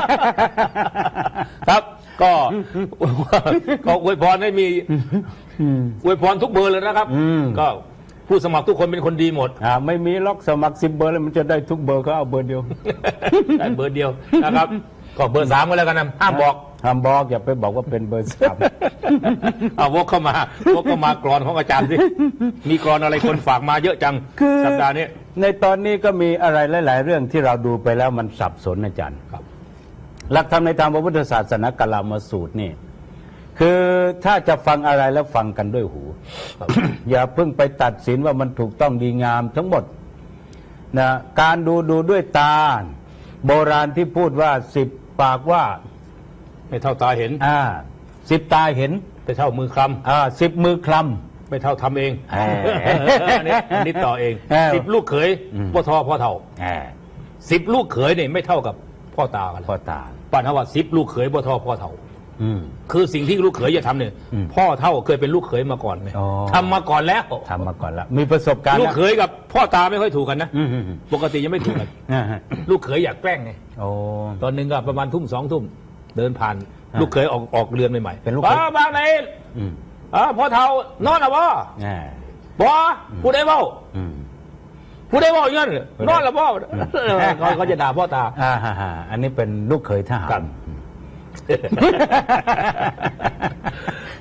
ครับก็อวยพรให้มีอวยพรทุกเบอร์เลยนะครับก็ผู้สมัครทุกคนเป็นคนดีหมดไม่มีล็อกสมัคร10 เบอร์แล้วมันจะได้ทุกเบอร์เขาเอาเบอร์เดียวได้เบอร์เดียวนะครับก็เบอร์ 3ก็แล้วกันนะห้ามบอกอย่าไปบอกว่าเป็นเบอร์ 3เอาวกเข้ามากรอนของอาจารย์สิมีกรอนอะไรคนฝากมาเยอะจังสัปดาห์นี้ในตอนนี้ก็มีอะไรหลายๆเรื่องที่เราดูไปแล้วมันสับสนอาจารย์ครับหลักธรรมในทางพระพุทธศาสนากลามาสูตรนี่คือถ้าจะฟังอะไรแล้วฟังกันด้วยหู อย่าเพิ่งไปตัดสินว่ามันถูกต้องดีงามทั้งหมดนะการดูด้วยตาโบราณที่พูดว่า10 ปากว่าไม่เท่าตาเห็น 10 ตาเห็นไม่เท่ามือคลำ10 มือคลำไม่เท่าทำเองอันนี้ต่อเอง10 ลูกเขยพ่อเท่า10 ลูกเขยเนี่ยไม่เท่ากับพ่อตากันปัญหาว่า10 ลูกเขยพ่อเท่าคือสิ่งที่ลูกเขยจะทำเนี่ยพ่อเท่าเคยเป็นลูกเขยมาก่อนเลยทำมาก่อนแล้วมีประสบการณ์ลูกเขยกับพ่อตาไม่ค่อยถูกกันนะปกติยังไม่ถูกกันลูกเขยอยากแกล้งไงตอนนึงก็ประมาณทุ่ม2 ทุ่มเดินผ่านลูกเขยออกเรือนใหม่ๆเป็นลูกเขยบ้านไหนพ่อเท่านอนหรอบ่ผู้ใดเว้าอย่างนั้นนอนหรอบ่เขาจะด่าพ่อตาอันนี้เป็นลูกเขยทหารป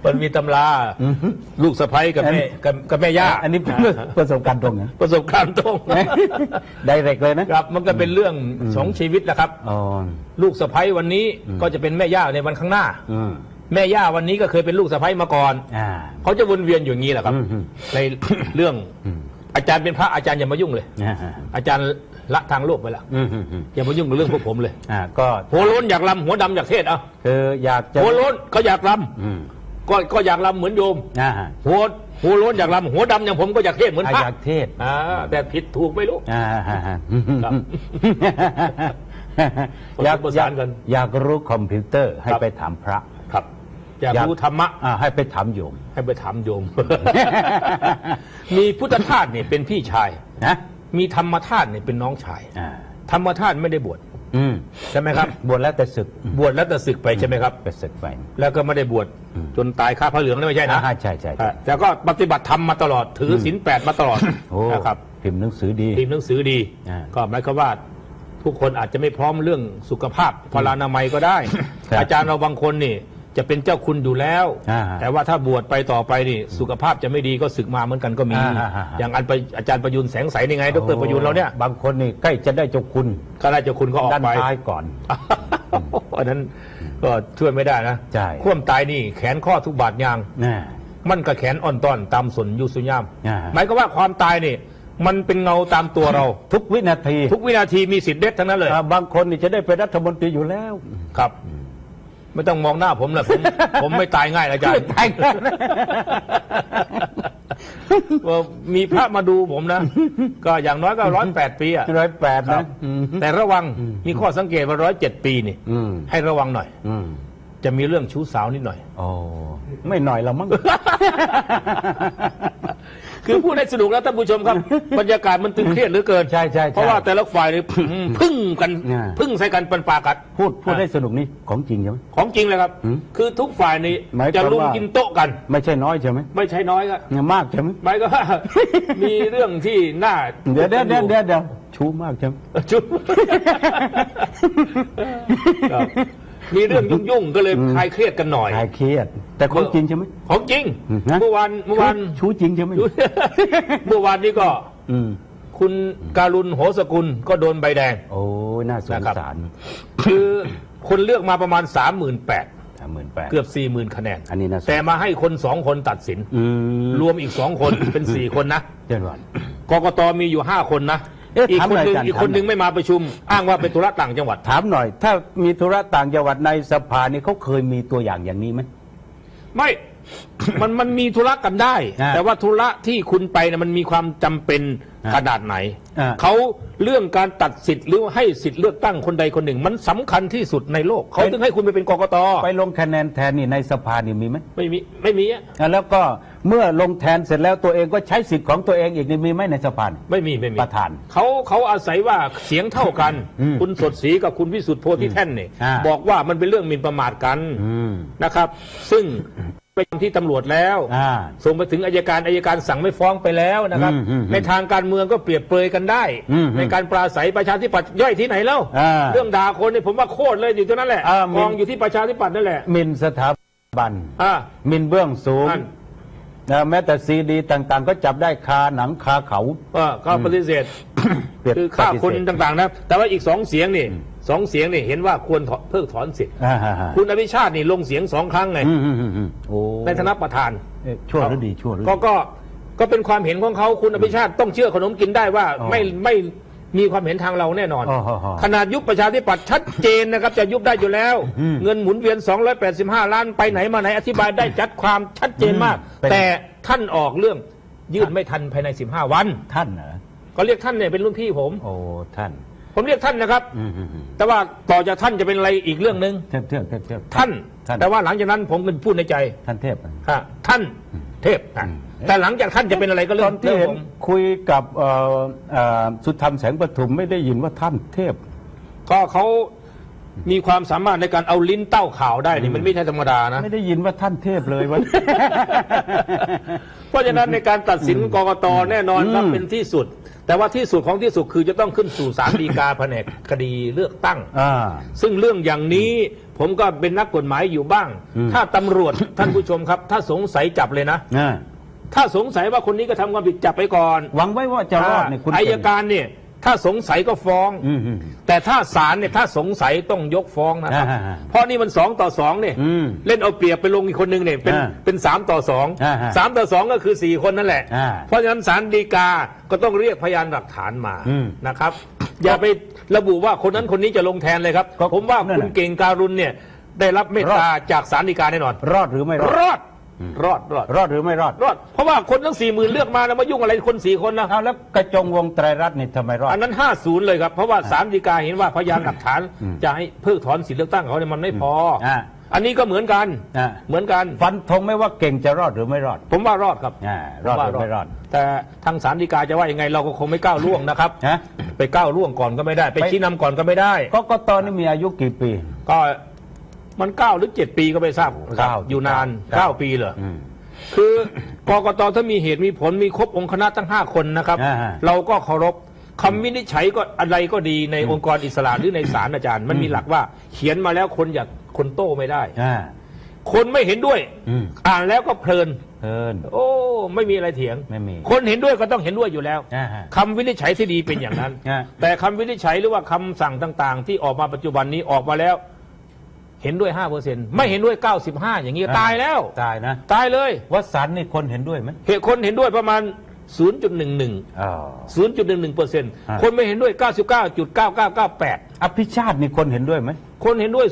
มันมีตำราลูกสะใภ้กับแม่ย่าอันนี้เป็นประสบการณ์ตรงนะประสบการณ์ตรงไดเรกเลยนะครับมันก็เป็นเรื่องของชีวิตแหละครับลูกสะใภ้วันนี้ก็จะเป็นแม่ย่าในวันข้างหน้าแม่ย่าวันนี้ก็เคยเป็นลูกสะใภ้มาก่อนเขาจะวนเวียนอยู่อย่างนี้แหละครับในเรื่องอาจารย์เป็นพระอาจารย์อย่ามายุ่งเลยอาจารย์ละทางโลกไปแล้วอย่ามายุ่งกับเรื่องพวกผมเลยก็หัวโล้นอยากลำหัวดำอยากเทศคืออยากจะหัวโล้นก็อยากลำก็อยากลำเหมือนโยมหัวโล้นอยากลำหัวดำอย่างผมก็อยากเทศเหมือนพระอยากเทศแต่ผิดถูกไม่รู้อยากรู้คอมพิวเตอร์ให้ไปถามพระครับอยากรู้ธรรมะให้ไปถามโยมมีพุทธทาสเนี่ยเป็นพี่ชายนะมีธรรมธาตุเนี่ยเป็นน้องชายธรรมธาตุไม่ได้บวชใช่ไหมครับบวชแล้วแต่ศึกไปใช่ไหมครับไปศึกไปแล้วก็ไม่ได้บวชจนตายคาพระเหลืองไม่ใช่นะใช่แต่ก็ปฏิบัติธรรมมาตลอดถือศีล 8มาตลอดนะครับพิมพ์หนังสือดีก็หมายความว่าทุกคนอาจจะไม่พร้อมเรื่องสุขภาพพลานามัยก็ได้อาจารย์เราบางคนนี่จะเป็นเจ้าคุณอยู่แล้วแต่ว่าถ้าบวชไปต่อไปนี่สุขภาพจะไม่ดีก็ศึกมาเหมือนกันก็มีอย่างอาจารย์ประยุนแสงใสนี่ไงดร.ประยุนเราเนี่ยบางคนนี่ใกล้จะได้เจ้าคุณก็ได้เจ้าคุณก็ออกไปด้านท้ายก่อนอันนั้นก็ช่วยไม่ได้นะคว่ำตายนี่แขนข้อทุกบาดยางมันกับแขนอ่อนต้อนตามสนยุสุย่ามหมายก็ว่าความตายนี่มันเป็นเงาตามตัวเราทุกวินาทีมีสิทธิ์เด็ดทั้งนั้นเลยบางคนนี่จะได้เป็นรัฐมนตรีอยู่แล้วครับไม่ต้องมองหน้าผมเลยผมไม่ตายง่ายอาจารย์มีพระมาดูผมนะก็อย่างน้อยก็108 ปี 108นะแต่ระวังมีข้อสังเกตว่า107 ปีนี่ให้ระวังหน่อยจะมีเรื่องชู้สาวนิดหน่อยไม่หน่อยเรามั้งคือพูดให้สนุกแล้วท่านผู้ชมครับบรรยากาศมันตึงเครียดเหลือเกินใช่เพราะว่าแต่ละฝ่ายนี่พึ่งใส่กันเป็นปากัดพูดให้สนุกนี่ของจริงใช่ไหมของจริงเลยครับคือทุกฝ่ายนี่จะลุมกินโต๊ะกันไม่ใช่น้อยใช่ไหมไม่ใช่น้อยครับมากใช่ไหมไม่ก็มีเรื่องที่น่าเดี๋ยวชู้มากใช่ไหมชู้มีเรื่องยุ่งก็เลยคลายเครียดกันหน่อยคลายเครียดแต่ของจริงใช่ไหมของจริงเมื่อวานชู้จริงใช่ไหมเมื่อวานนี้ก็คุณการุณโหสกุลก็โดนใบแดงโอ้น่าสงสารคือคนเลือกมาประมาณ38,000เกือบ 40,000 คะแนนแต่มาให้คน2 คนตัดสินรวมอีก2 คนเป็น4 คนนะกกตมีอยู่5 คนนะอีกคนหนึ่งไม่มาประชุมอ้างว่าเป็นธุระต่างจังหวัดถามหน่อยถ้ามีธุระต่างจังหวัดในสภานี่เขาเคยมีตัวอย่างอย่างนี้ไหมไม่มันมีธุระกันได้แต่ว่าธุระที่คุณไปนะมันมีความจำเป็นขนาดไหนเขาเรื่องการตัดสิทธิ์หรือให้สิทธิ์เลือกตั้งคนใดคนหนึ่งมันสำคัญที่สุดในโลกเขาถึงให้คุณไปเป็นกกตไปลงคะแนนแทนนี่ในสภานี่มีไหมไม่มีแล้วก็เมื่อลงแทนเสร็จแล้วตัวเองก็ใช้สิทธิ์ของตัวเองอีกนี่มีไหมในสภาไม่มีประธานเขาอาศัยว่าเสียงเท่ากันคุณสดศรีกับคุณวิสุทธิโพธิแท่นเนี่ยบอกว่ามันเป็นเรื่องหมิ่นประมาทกันนะครับซึ่งไปที่ตำรวจแล้วส่งไปถึงอัยการสั่งไม่ฟ้องไปแล้วนะครับในทางการเมืองก็เปรียบเปรยกันได้ในการปราศัยประชาธิปัตย์ย่อยที่ไหนแล้วเรื่องด่าคนนี่ผมว่าโคตรเลยอยู่ตรงนั้นแหละมองอยู่ที่ประชาธิปัตย์นั่นแหละมินสถาบันมินเบื้องสูงแม้แต่ซีดีต่างๆก็จับได้คาหนังคาเขาก็ปฏิเสธคือฆ่าคนต่างๆนะแต่ว่าอีก2 เสียงนี่เห็นว่าควรเพิกถอนสิทธิ์คุณอภิชาตินี่ลงเสียง2 ครั้งไงในฐานะประธานชั่วหรือดีชั่วหรือก็เป็นความเห็นของเขาคุณอภิชาติต้องเชื่อขนมกินได้ว่าไม่มีความเห็นทางเราแน่นอนขนาดยุบประชาธิปัตย์ชัดเจนนะครับจะยุบได้อยู่แล้วเงินหมุนเวียน285 ล้านไปไหนมาไหนอธิบายได้จัดความชัดเจนมากแต่ท่านออกเรื่องยื่นไม่ทันภายใน15 วันท่านเหรอก็เรียกท่านเนี่ยเป็นรุ่นพี่ผมท่านผมเรียกท่านนะครับแต่ว่าต่อจากท่านจะเป็นอะไรอีกเรื่องนึงเทพท่านแต่ว่าหลังจากนั้นผมก็พูดในใจท่านเทพท่านเทพแต่หลังจากท่านจะเป็นอะไรก็เรื่องที่เห็นคุยกับสุธรรมแสงปทุมไม่ได้ยินว่าท่านเทพก็เขามีความสามารถในการเอาลิ้นเต้าข่าวได้นี่มันไม่ใช่ธรรมดานะไม่ได้ยินว่าท่านเทพเลยวันเพราะฉะนั้นในการตัดสินกกตแน่นอนครับเป็นที่สุดแต่ว่าที่สุดของที่สุดคือจะต้องขึ้นสู่ศาลฎีกาแผนกคดีเลือกตั้งซึ่งเรื่องอย่างนี้ผมก็เป็นนักกฎหมายอยู่บ้าง ถ้าตำรวจ ท่านผู้ชมครับ ถ้าสงสัยจับเลยนะถ้าสงสัยว่าคนนี้ก็ทำความผิดจับไปก่อนหวังไว้ว่าจะรอดเนี่ยอัยการเนี่ยถ้าสงสัยก็ฟ้องแต่ถ้าศาลเนี่ยถ้าสงสัยต้องยกฟ้องนะครับเพราะนี่มัน2-2เนี่ยเล่นเอาเปรียบไปลงอีกคนนึงเนี่ยเป็น3-2 3-2ก็คือ4คนนั่นแหละเพราะฉะนั้นศาลฎีกาก็ต้องเรียกพยานหลักฐานมานะครับอย่าไประบุว่าคนนั้นคนนี้จะลงแทนเลยครับผมว่าคุณเก่งการุณเนี่ยได้รับเมตตาจากศาลฎีกาแน่นอนรอดหรือไม่รอดรอดหรือไม่รอดเพราะว่าคนทั้ง40,000เลือกมาแล้วมายุ่งอะไรคน4คนนะแล้วกระจงวงไตรรัตน์นี่ทำไมรอดอันนั้น50เลยครับเพราะว่าศาลฎีกาเห็นว่าพยานหลักฐานจะให้เพิกถอนสิทธิเลือกตั้งเขาเนี่ยมันไม่พออันนี้ก็เหมือนกันฟันธงไม่ว่าเก่งจะรอดหรือไม่รอดผมว่ารอดครับรอดหรือไม่รอดแต่ทางศาลฎีกาจะว่ายังไงเราก็คงไม่ก้าวล่วงนะครับไปก้าวล่วงก่อนก็ไม่ได้ไปชี้นำก่อนก็ไม่ได้กกต.นี่มีอายุกี่ปีก็มัน9 หรือ 7 ปีก็ไม่ทราบอยู่นาน9 ปีเหรอคือกกต.ถ้ามีเหตุมีผลมีครบองค์คณะทั้ง5 คนนะครับเราก็เคารพคำวินิจฉัยก็อะไรก็ดีในองค์กรอิสระหรือในศาลอาจารย์มันมีหลักว่าเขียนมาแล้วคนโต้ไม่ได้คนไม่เห็นด้วยอ่านแล้วก็เพลินโอ้ไม่มีอะไรเถียงคนเห็นด้วยก็ต้องเห็นด้วยอยู่แล้วคำวินิจฉัยที่ดีเป็นอย่างนั้นแต่คำวินิจฉัยหรือว่าคำสั่งต่างๆที่ออกมาปัจจุบันนี้ออกมาแล้วเห็นด้วย 5% ไม่เห็นด้วย95อย่างนี้ตายแล้วตายนะตายเลยวัดสันนี่คนเห็นด้วยไหมคนเห็นด้วยประมาณ 0.11% คนไม่เห็นด้วย 99.9998 อภิชาตินี่คนเห็นด้วยไหมคนเห็นด้วย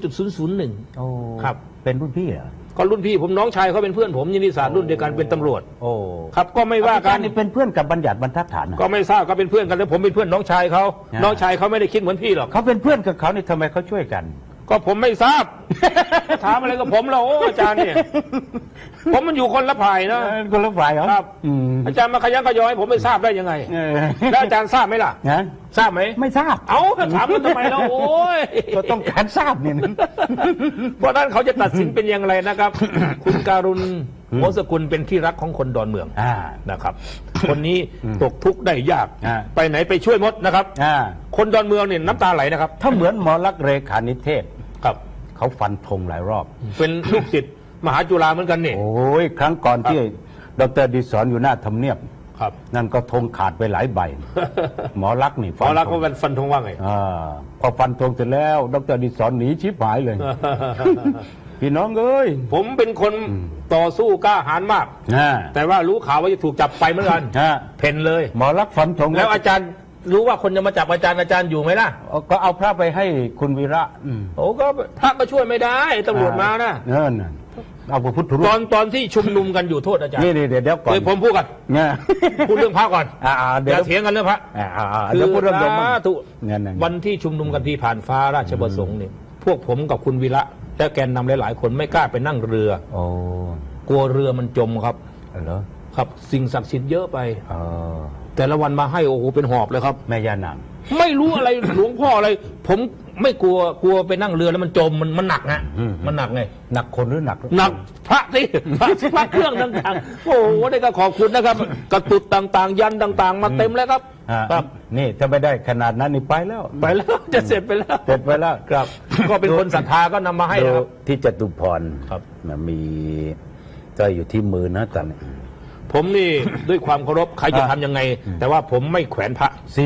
0.001 ครับเป็นรุ่นพี่เหรอก็รุ่นพี่ผมน้องชายเขาเป็นเพื่อนผมยินดีศาสตร์รุ่นเดียวกันเป็นตำรวจครับก็ไม่ว่ากันนี่เป็นเพื่อนกับบัญญัติบรรทัดฐานก็ไม่ทราบก็เป็นเพื่อนกันแล้วผมเป็นเพื่อนน้องชายเขาน้องชายเขาไม่ได้คิดเหมือนพี่หรอกเขาเป็นเพื่อนกับเขานี่ทำไมเขาช่วยกันก็ผมไม่ทราบถามอะไรกับผมเราโอ้อาจารย์เนี่ยผมมันอยู่คนละฝ่ายนะคนละฝ่ายครับอาจารย์มาขยันขยอให้ผมไม่ทราบได้ยังไงแล้วอาจารย์ทราบไหมล่ะทราบไหมไม่ทราบเอาถามมันทำไมเราโอ้ยก็ต้องการทราบเนี่ยเพราะนั้นเขาจะตัดสินเป็นอย่างไรนะครับคุณการุณโหสกุลเป็นที่รักของคนดอนเมืองนะครับคนนี้ตกทุกข์ได้ยากไปไหนไปช่วยมดนะครับคนดอนเมืองเนี่ยน้ำตาไหลนะครับถ้าเหมือนหมอลักษณ์เรขานิเทศครับเขาฟันธงหลายรอบเป็นลูกศิษย์มหาจุฬาเหมือนกันนี่โอ้ยครั้งก่อนที่ดร.ดิศรอยู่หน้าทำเนียบนั่นก็ธงขาดไปหลายใบหมอลักษณ์นี่หมอลักษณ์เขาฟันธงว่าไงพอฟันธงเสร็จแล้วดร.ดิศรหนีชิบหายเลยพี่น้องเอ้ยผมเป็นคนต่อสู้กล้าหาญมากแต่ว่ารู้ข่าวว่าจะถูกจับไปเหมือนกันเพ่นเลยหมอลักษณ์ฟันธงแล้วอาจารย์รู้ว่าคนจะมาจับอาจารย์อยู่ไหมล่ะก็เอาพระไปให้คุณวีระโอ้ก็พระก็ช่วยไม่ได้ตำรวจมานะเอาพระพุทธรูปตอนที่ชุมนุมกันอยู่โทษอาจารย์นี่เดี๋ยวก่อนผมพูดกันพูดเรื่องพระก่อนอย่าเถียงกันเรื่องพระเดี๋ยวพูดเรื่องดมวันที่ชุมนุมกันที่ผ่านฟ้าราชประสงค์เนี่ยพวกผมกับคุณวีระและแกนนำหลายๆคนไม่กล้าไปนั่งเรือกลัวเรือมันจมครับครับสิ่งศักดิ์สิทธิ์เยอะไปแต่ละวันมาให้โอ้โหเป็นหอบเลยครับแม่ย่านางไม่รู้อะไรหลวงพ่ออะไรผมไม่กลัวไปนั่งเรือแล้วมันจมมันหนักไงมันหนักไงหนักคนหรือหนักพระที่พระเครื่องต่างๆโอ้โหได้ก็ขอบคุณนะครับกระตุดต่างๆยันต่างๆมาเต็มแล้วครับครับนี่ถ้าไม่ได้ขนาดนั้นนี่ไปแล้วจะเสร็จไปแล้วครับก็เป็นคนศรัทธาก็นำมาให้นะครับที่จตุพรครับมีก็อยู่ที่มือนะตอนนี้ผมนี่ด้วยความเคารพใครจะทำยังไงแต่ว่าผมไม่แขวนพระ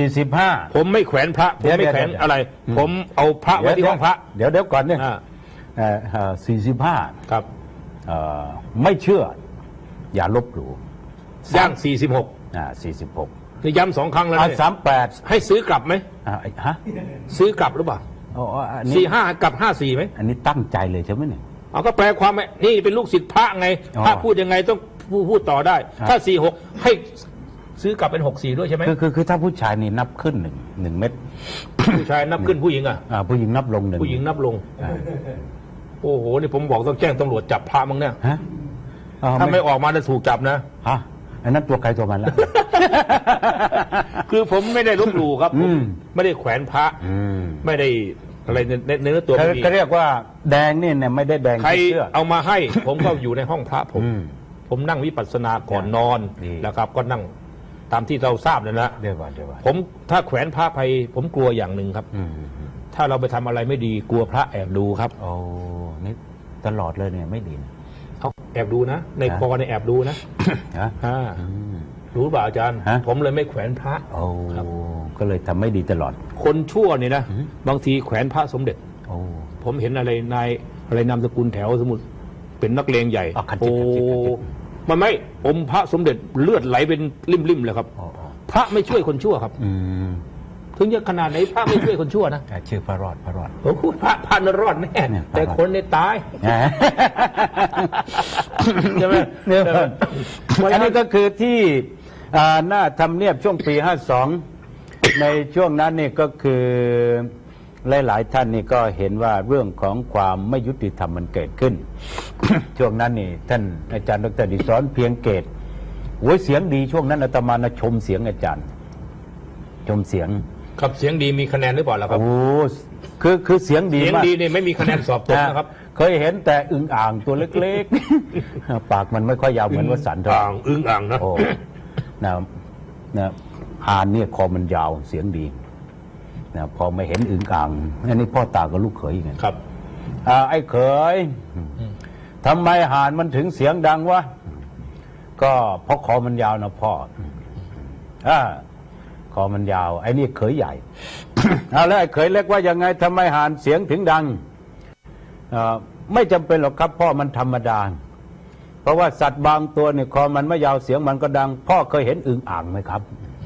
45 ผมไม่แขวนพระผมไม่แขวนอะไรผมเอาพระไว้ที่ห้องพระเดี๋ยวก่อนเนี่ย45 ครับไม่เชื่ออย่าลบหลู่ย่าง46นี่ย้ำ2 ครั้งแล้วเนี่ย 38 ให้ซื้อกลับไหมซื้อกลับหรือเปล่า45กับ54ไหมอันนี้ตั้งใจเลยใช่ไหมเนี่ยเอาก็แปลความนี่เป็นลูกศิษย์พระไงพระพูดยังไงต้องพูดต่อได้ถ้า46ให้ซื้อกลับเป็น64ด้วยใช่ไหมคือถ้าผู้ชายนี่นับขึ้น1 เม็ดผู้ชายนับขึ้นผู้หญิงผู้หญิงนับลง1 ผู้หญิงนับลงโอ้โหนี่ผมบอกต้องแจ้งตำรวจจับพระมั้งเนี่ยถ้าไม่ออกมาจะถูกจับนะอันนั้นตัวใครตัวมันแล้วคือผมไม่ได้ลบหลู่ครับไม่ได้แขวนพระไม่ได้อะไรในเนื้อตัวก็เรียกว่าแดงนี่เนี่ยไม่ได้แดงใครเอามาให้ผมก็อยู่ในห้องพระผมนั่งวิปัสสนาก่อนนอนนะครับก็นั่งตามที่เราทราบนะเดี๋ยวผมถ้าแขวนพระไปผมกลัวอย่างหนึ่งครับถ้าเราไปทำอะไรไม่ดีกลัวพระแอบดูครับโอ้นี่ตลอดเลยเนี่ยไม่ดีนะเขาแอบดูนะในคอในแอบดูนะฮะรู้ป่ะอาจารย์ผมเลยไม่แขวนพระโอ้ก็เลยทำไม่ดีตลอดคนชั่วนี่นะบางทีแขวนพระสมเด็จโอ้ผมเห็นอะไรนายอะไรนามสกุลแถวสมุทรเป็นนักเลงใหญ่โอ้มันไม่อมพระสมเด็จเลือดไหลเป็นริมๆเลยครับพระไม่ช่วยคนชั่วครับถึงจะขนาดไหนพระไม่ช่วยคนชั่วนะชื่อพระรอดโอ้โหพระนรอดแน่แต่คนในตายใช่ไหมอันนี้ก็คือที่หน้าทำเนียบช่วงปี52ในช่วงนั้นนี่ก็คือหลายๆท่านนี่ก็เห็นว่าเรื่องของความไม่ยุติธรรมมันเกิดขึ้น ช่วงนั้นนี่ท่านอาจารย์ดร.ดิศรเพียงเกตโอ้ยเสียงดีช่วงนั้นอาตมาชมเสียงอาจารย์ชมเสียงครับเสียงดีมีคะแนนหรือเปล่าล่ะครับโอ้คือเสียงดีมากเสียงดีนี่ไม่มีคะแนนสอบตกนะครับเคยเห็นแต่อึ่งอ่างตัวเล็กๆปากมันไม่ค่อยยาวเหมือนวสันต์อึ่งอ่างนะโอ้นะหานเนี่ยคอมันยาวเสียงดีนะพอไม่เห็นอึ่งอ่างอันนี้พ่อตากับลูกเขยไงครับไอ้เขยทำไมห่านมันถึงเสียงดังวะก็เพราะคอมันยาวนะพ่อคอมันยาวไอ้นี่เขยใหญ่ แล้วไอ้เขยเล็กว่ายังไงทำไมห่านเสียงถึงดังไม่จำเป็นหรอกครับพ่อมันธรรมดาเพราะว่าสัตว์บางตัวเนี่ยคอมันไม่ยาวเสียงมันก็ดังพ่อเคยเห็นอึ่งอ่างไหมครับ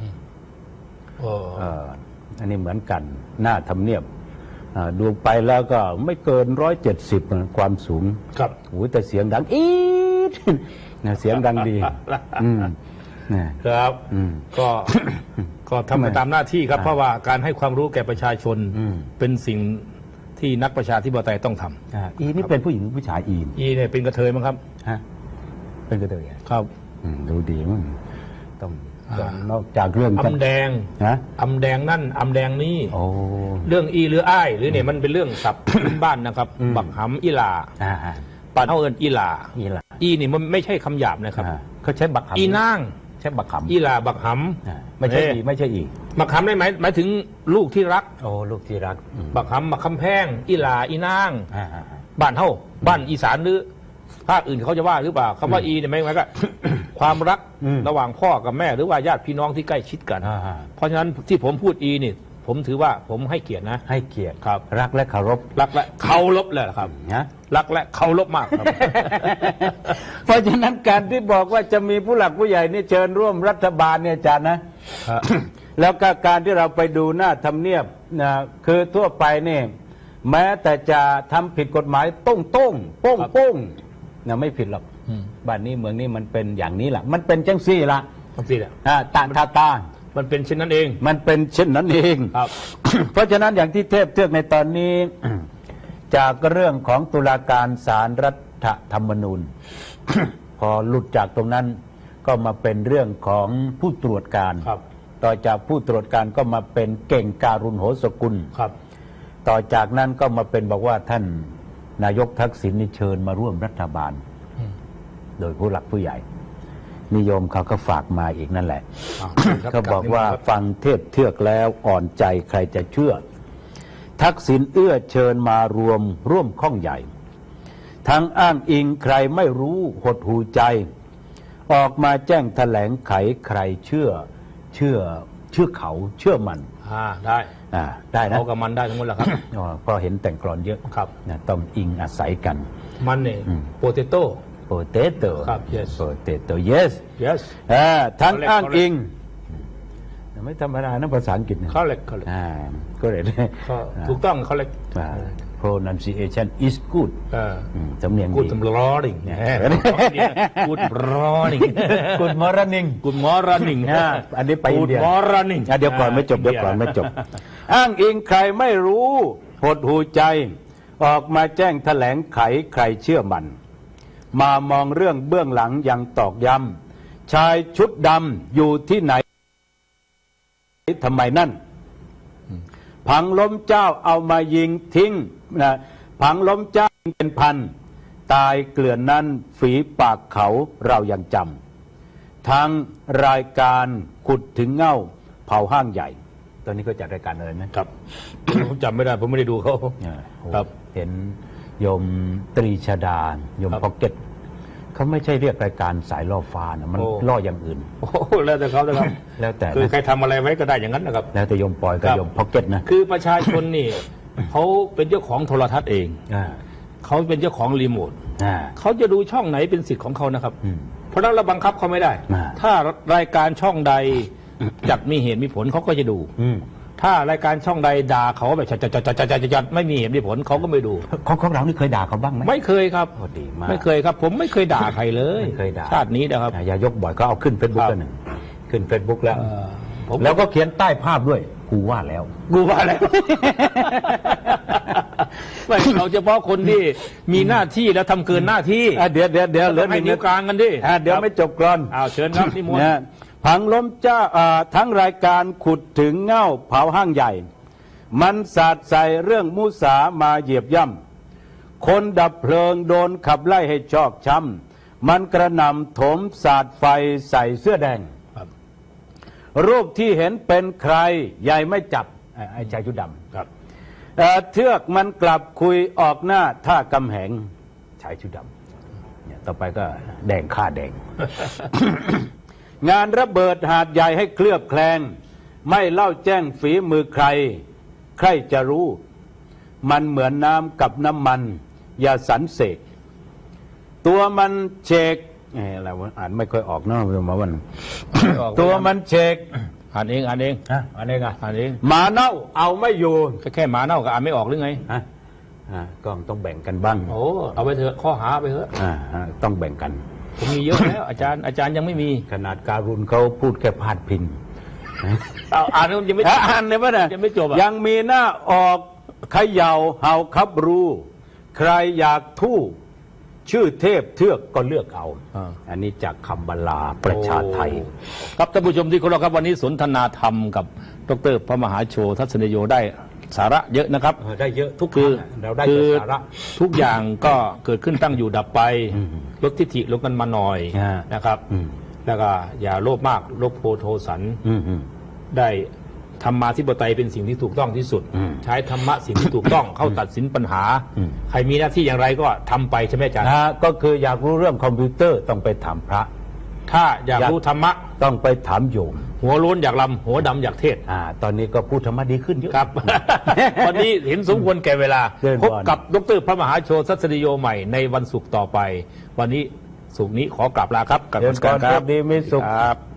อันนี้เหมือนกันหน้าทำเนียบดูไปแล้วก็ไม่เกิน170ความสูงครับโอ้แต่เสียงดังอีดเสียงดังดีครับก็ทำไปตามหน้าที่ครับเพราะว่าการให้ความรู้แก่ประชาชนเป็นสิ่งที่นักประชาธิปไตยต้องทำอีนี่เป็นผู้หญิงหรือผู้ชายอีเนี่ยเป็นกระเทยมั้งครับเป็นกระเทยครับดูดีมั้งต้องนอกจากเรื่องอำแดงอำแดงนั่นอำแดงนี่เรื่องอีหรืออ้ายหรือเนี่ยมันเป็นเรื่องศัพท์พื้นบ้านนะครับบักหำอีหลาปานเอิญอีหลาอีนี่มันไม่ใช่คำหยาบนะครับเขาใช้บักหำอีนางใช่บักหำอีหลาบักหำไม่ใช่อีบักหำได้หมายถึงลูกที่รักลูกที่รักบักหำบักคำแพงอีหลาอีนางบ้านเฮาบ้านอีสานหรือภาคอื่นเขาจะว่าหรือเปล่าคำว่าอีเนี่ยไม่ก็ความรักระหว่างพ่อกับแม่หรือว่าญาติพี่น้องที่ใกล้ชิดกันเพราะฉะนั้นที่ผมพูดอีนี่ผมถือว่าผมให้เกียรตินะให้เกียรติครับรักและเคารพเลยครับรักและเคารพมากครับเพราะฉะนั้นการที่บอกว่าจะมีผู้หลักผู้ใหญ่นี่เชิญร่วมรัฐบาลเนี่ยอาจารย์นะแล้วก็การที่เราไปดูหน้าทำเนียบนะคือทั่วไปนี่แม้แต่จะทำผิดกฎหมายโป้งนะไม่ผิดหรอกบ้านนี้เมืองนี้มันเป็นอย่างนี้แหละมันเป็นจังซี่ละตามันเป็นเช่นนั้นเองมันเป็นเช่นนั้นเองครับเพราะฉะนั้นอย่างที่เทพเทือกในตอนนี้ จากเรื่องของตุลาการศาลรัฐธรรมนูญ พอหลุดจากตรงนั้นก็มาเป็นเรื่องของผู้ตรวจการต่อจากผู้ตรวจการก็มาเป็นเก่งการุณโหสกุลต่อจากนั้นก็มาเป็นบอกว่าท่านนายกทักษิณเชิญมาร่วมรัฐบาลโดยผู้หลักผู้ใหญ่นิยมเขาก็ฝากมาอีกนั่นแหละเขาบอกว่าฟังเทพเทือกแล้วอ่อนใจใครจะเชื่อทักษิณเอื้อเชิญมารวมร่วมข้องใหญ่ทั้งอ้างอิงใครไม่รู้หดหูใจออกมาแจ้งแถลงไขใครเชื่อเขาเชื่อมันได้นะเขากับมันได้ทั้งหมดแหละครับเพราะเห็นแต่งกลอนเยอะครับต้องอิงอาศัยกันมันเนี่ยโปเตโต้ครับ yes potato yes ทั้งอ้างอิงไม่ธรรมดานะภาษาอังกฤษนะเขาเล็กก็เลยถูกต้องเขาเล็ก pronunciation is good สำเนียงดี good morning good morning good morning good morning อันนี้ไปอินเดีย good morning เดี๋ยวก่อนไม่จบอ้างอิงใครไม่รู้หดหูใจออกมาแจ้งแถลงไขใครเชื่อมันมามองเรื่องเบื้องหลังยังตอกย้ำชายชุดดำอยู่ที่ไหนทำไมนั่นผังล้มเจ้าเอามายิงทิ้งนะผังล้มเจ้าเป็นพันตายเกลื่อนนั้นฝีปากเขาเรายังจำทางรายการขุดถึงเง่าเผาห้างใหญ่ตอนนี้ก็จัดรายการอะไรนะครับผมจำไม่ได้ผมไม่ได้ดูเขาครับเห็นโยมตรีชดาโยมพ็อกเก็ตเขาไม่ใช่เรียกรายการสายล่อฟ้านะมันล่ออย่างอื่นโอ้แล้วแต่เขานะครับแล้วแต่คือใครทำอะไรไว้ก็ได้อย่างนั้นนะครับแล้วแต่โยมปอยกับโยมพ็อกเก็ตนะคือประชาชนนี่เขาเป็นเจ้าของโทรทัศน์เองเขาเป็นเจ้าของรีโมทเขาจะดูช่องไหนเป็นสิทธิ์ของเขานะครับเพราะนั้นเราบังคับเขาไม่ได้ถ้ารายการช่องใดจัดมีเหตุมีผลเขาก็จะดูถ้ารายการช่องใดด่าเขาแบบจัดไม่มีเหตุมีผลเขาก็ไม่ดูของเรานี่เคยด่าเขาบ้างไหมไม่เคยครับดีมากไม่เคยครับผมไม่เคยด่าใครเลยไม่เคยด่าชาตินี้นะครับอย่ายกบ่อยก็เอาขึ้นเฟซบุ๊กกันหนึ่งขึ้นเฟซบุ๊กแล้วก็เขียนใต้ภาพด้วยกูว่าแล้วไม่เราเฉพาะคนที่มีหน้าที่แล้วทำเกินหน้าที่เดี๋ยวเหลือให้นิ้วกลางกันดิเดี๋ยวไม่จบกรอนเชิญครับนิมนต์ผังล้มเจ้าทั้งรายการขุดถึงเง่าเผาห้างใหญ่มันสาดใส่เรื่องมุสามาเหยียบย่ำคนดับเพลิงโดนขับไล่ให้ชอกช้ำมันกระหน่ำถมสาดไฟใส่เสื้อแดงรูปที่เห็นเป็นใครใหญ่ไม่จับไอ้ชายชุดดำครับเทือกมันกลับคุยออกหน้าท่ากำแหงชายชุดดำเนี่ยต่อไปก็แดงฆ่าแดง งานระเบิดหาดใหญ่ให้เคลือบแคลงไม่เล่าแจ้งฝีมือใครใครจะรู้มันเหมือนน้ำกับน้ำมันอย่าสันเสกตัวมันเชกอะไรวะอ่านไม่ค่อยออกเนาะมาวันตัวมันเชกอ่านเองอ่านเองหมาเน่าเอาไม่อยู่แค่หมาเน่าก็อ่านไม่ออกหรือไงก็ต้องแบ่งกันบ้างโอ้เอาไปเถอะข้อหาไปเถอะต้องแบ่งกันผมมีเยอะแล้วอาจารย์ยังไม่มีขนาดการุณเขาพูดแค่พาดพิงอ่านยังไม่อ่านเลยป่ะเนี่ยยังไม่จบยังมีหน้าออกเขย่าเห่าคับรูใครอยากทู่ชื่อเทพเทือกก็เลือกเอาอันนี้จากคำบรรลาประชาไทยครับท่านผู้ชมที่เคารพครับวันนี้สนทนาธรรมกับดร.พระมหาโชทัศนโยได้สาระเยอะนะครับได้เยอะทุกคือเราได้สาระทุกอย่างก็เกิดขึ้นตั้งอยู่ดับไปลดทิฏฐิลงกันมาหน่อยนะครับแล้วก็อย่าโลภมากโลภโทสันได้ธรรมาธิปไตยเป็นสิ่งที่ถูกต้องที่สุดใช้ธรรมะสิ่งที่ถูกต้องเข้าตัดสินปัญหาใครมีหน้าที่อย่างไรก็ทำไปใช่ไหมอาจารย์ก็คืออยากรู้เรื่องคอมพิวเตอร์ต้องไปถามพระถ้าอยากรู้ธรรมะต้องไปถามโยมหัวโล้นอยากลำหัวดำอยากเทศตอนนี้ก็พูดธรรมะดีขึ้นเยอะครับ วันนี้เห็นสมควรแก่เวลาพบกับดร.พระมหาโชทัศนโยใหม่ในวันศุกร์ต่อไปวันนี้ศุกร์นี้ขอกราบลาครับกับคุณการครับดีมีสุข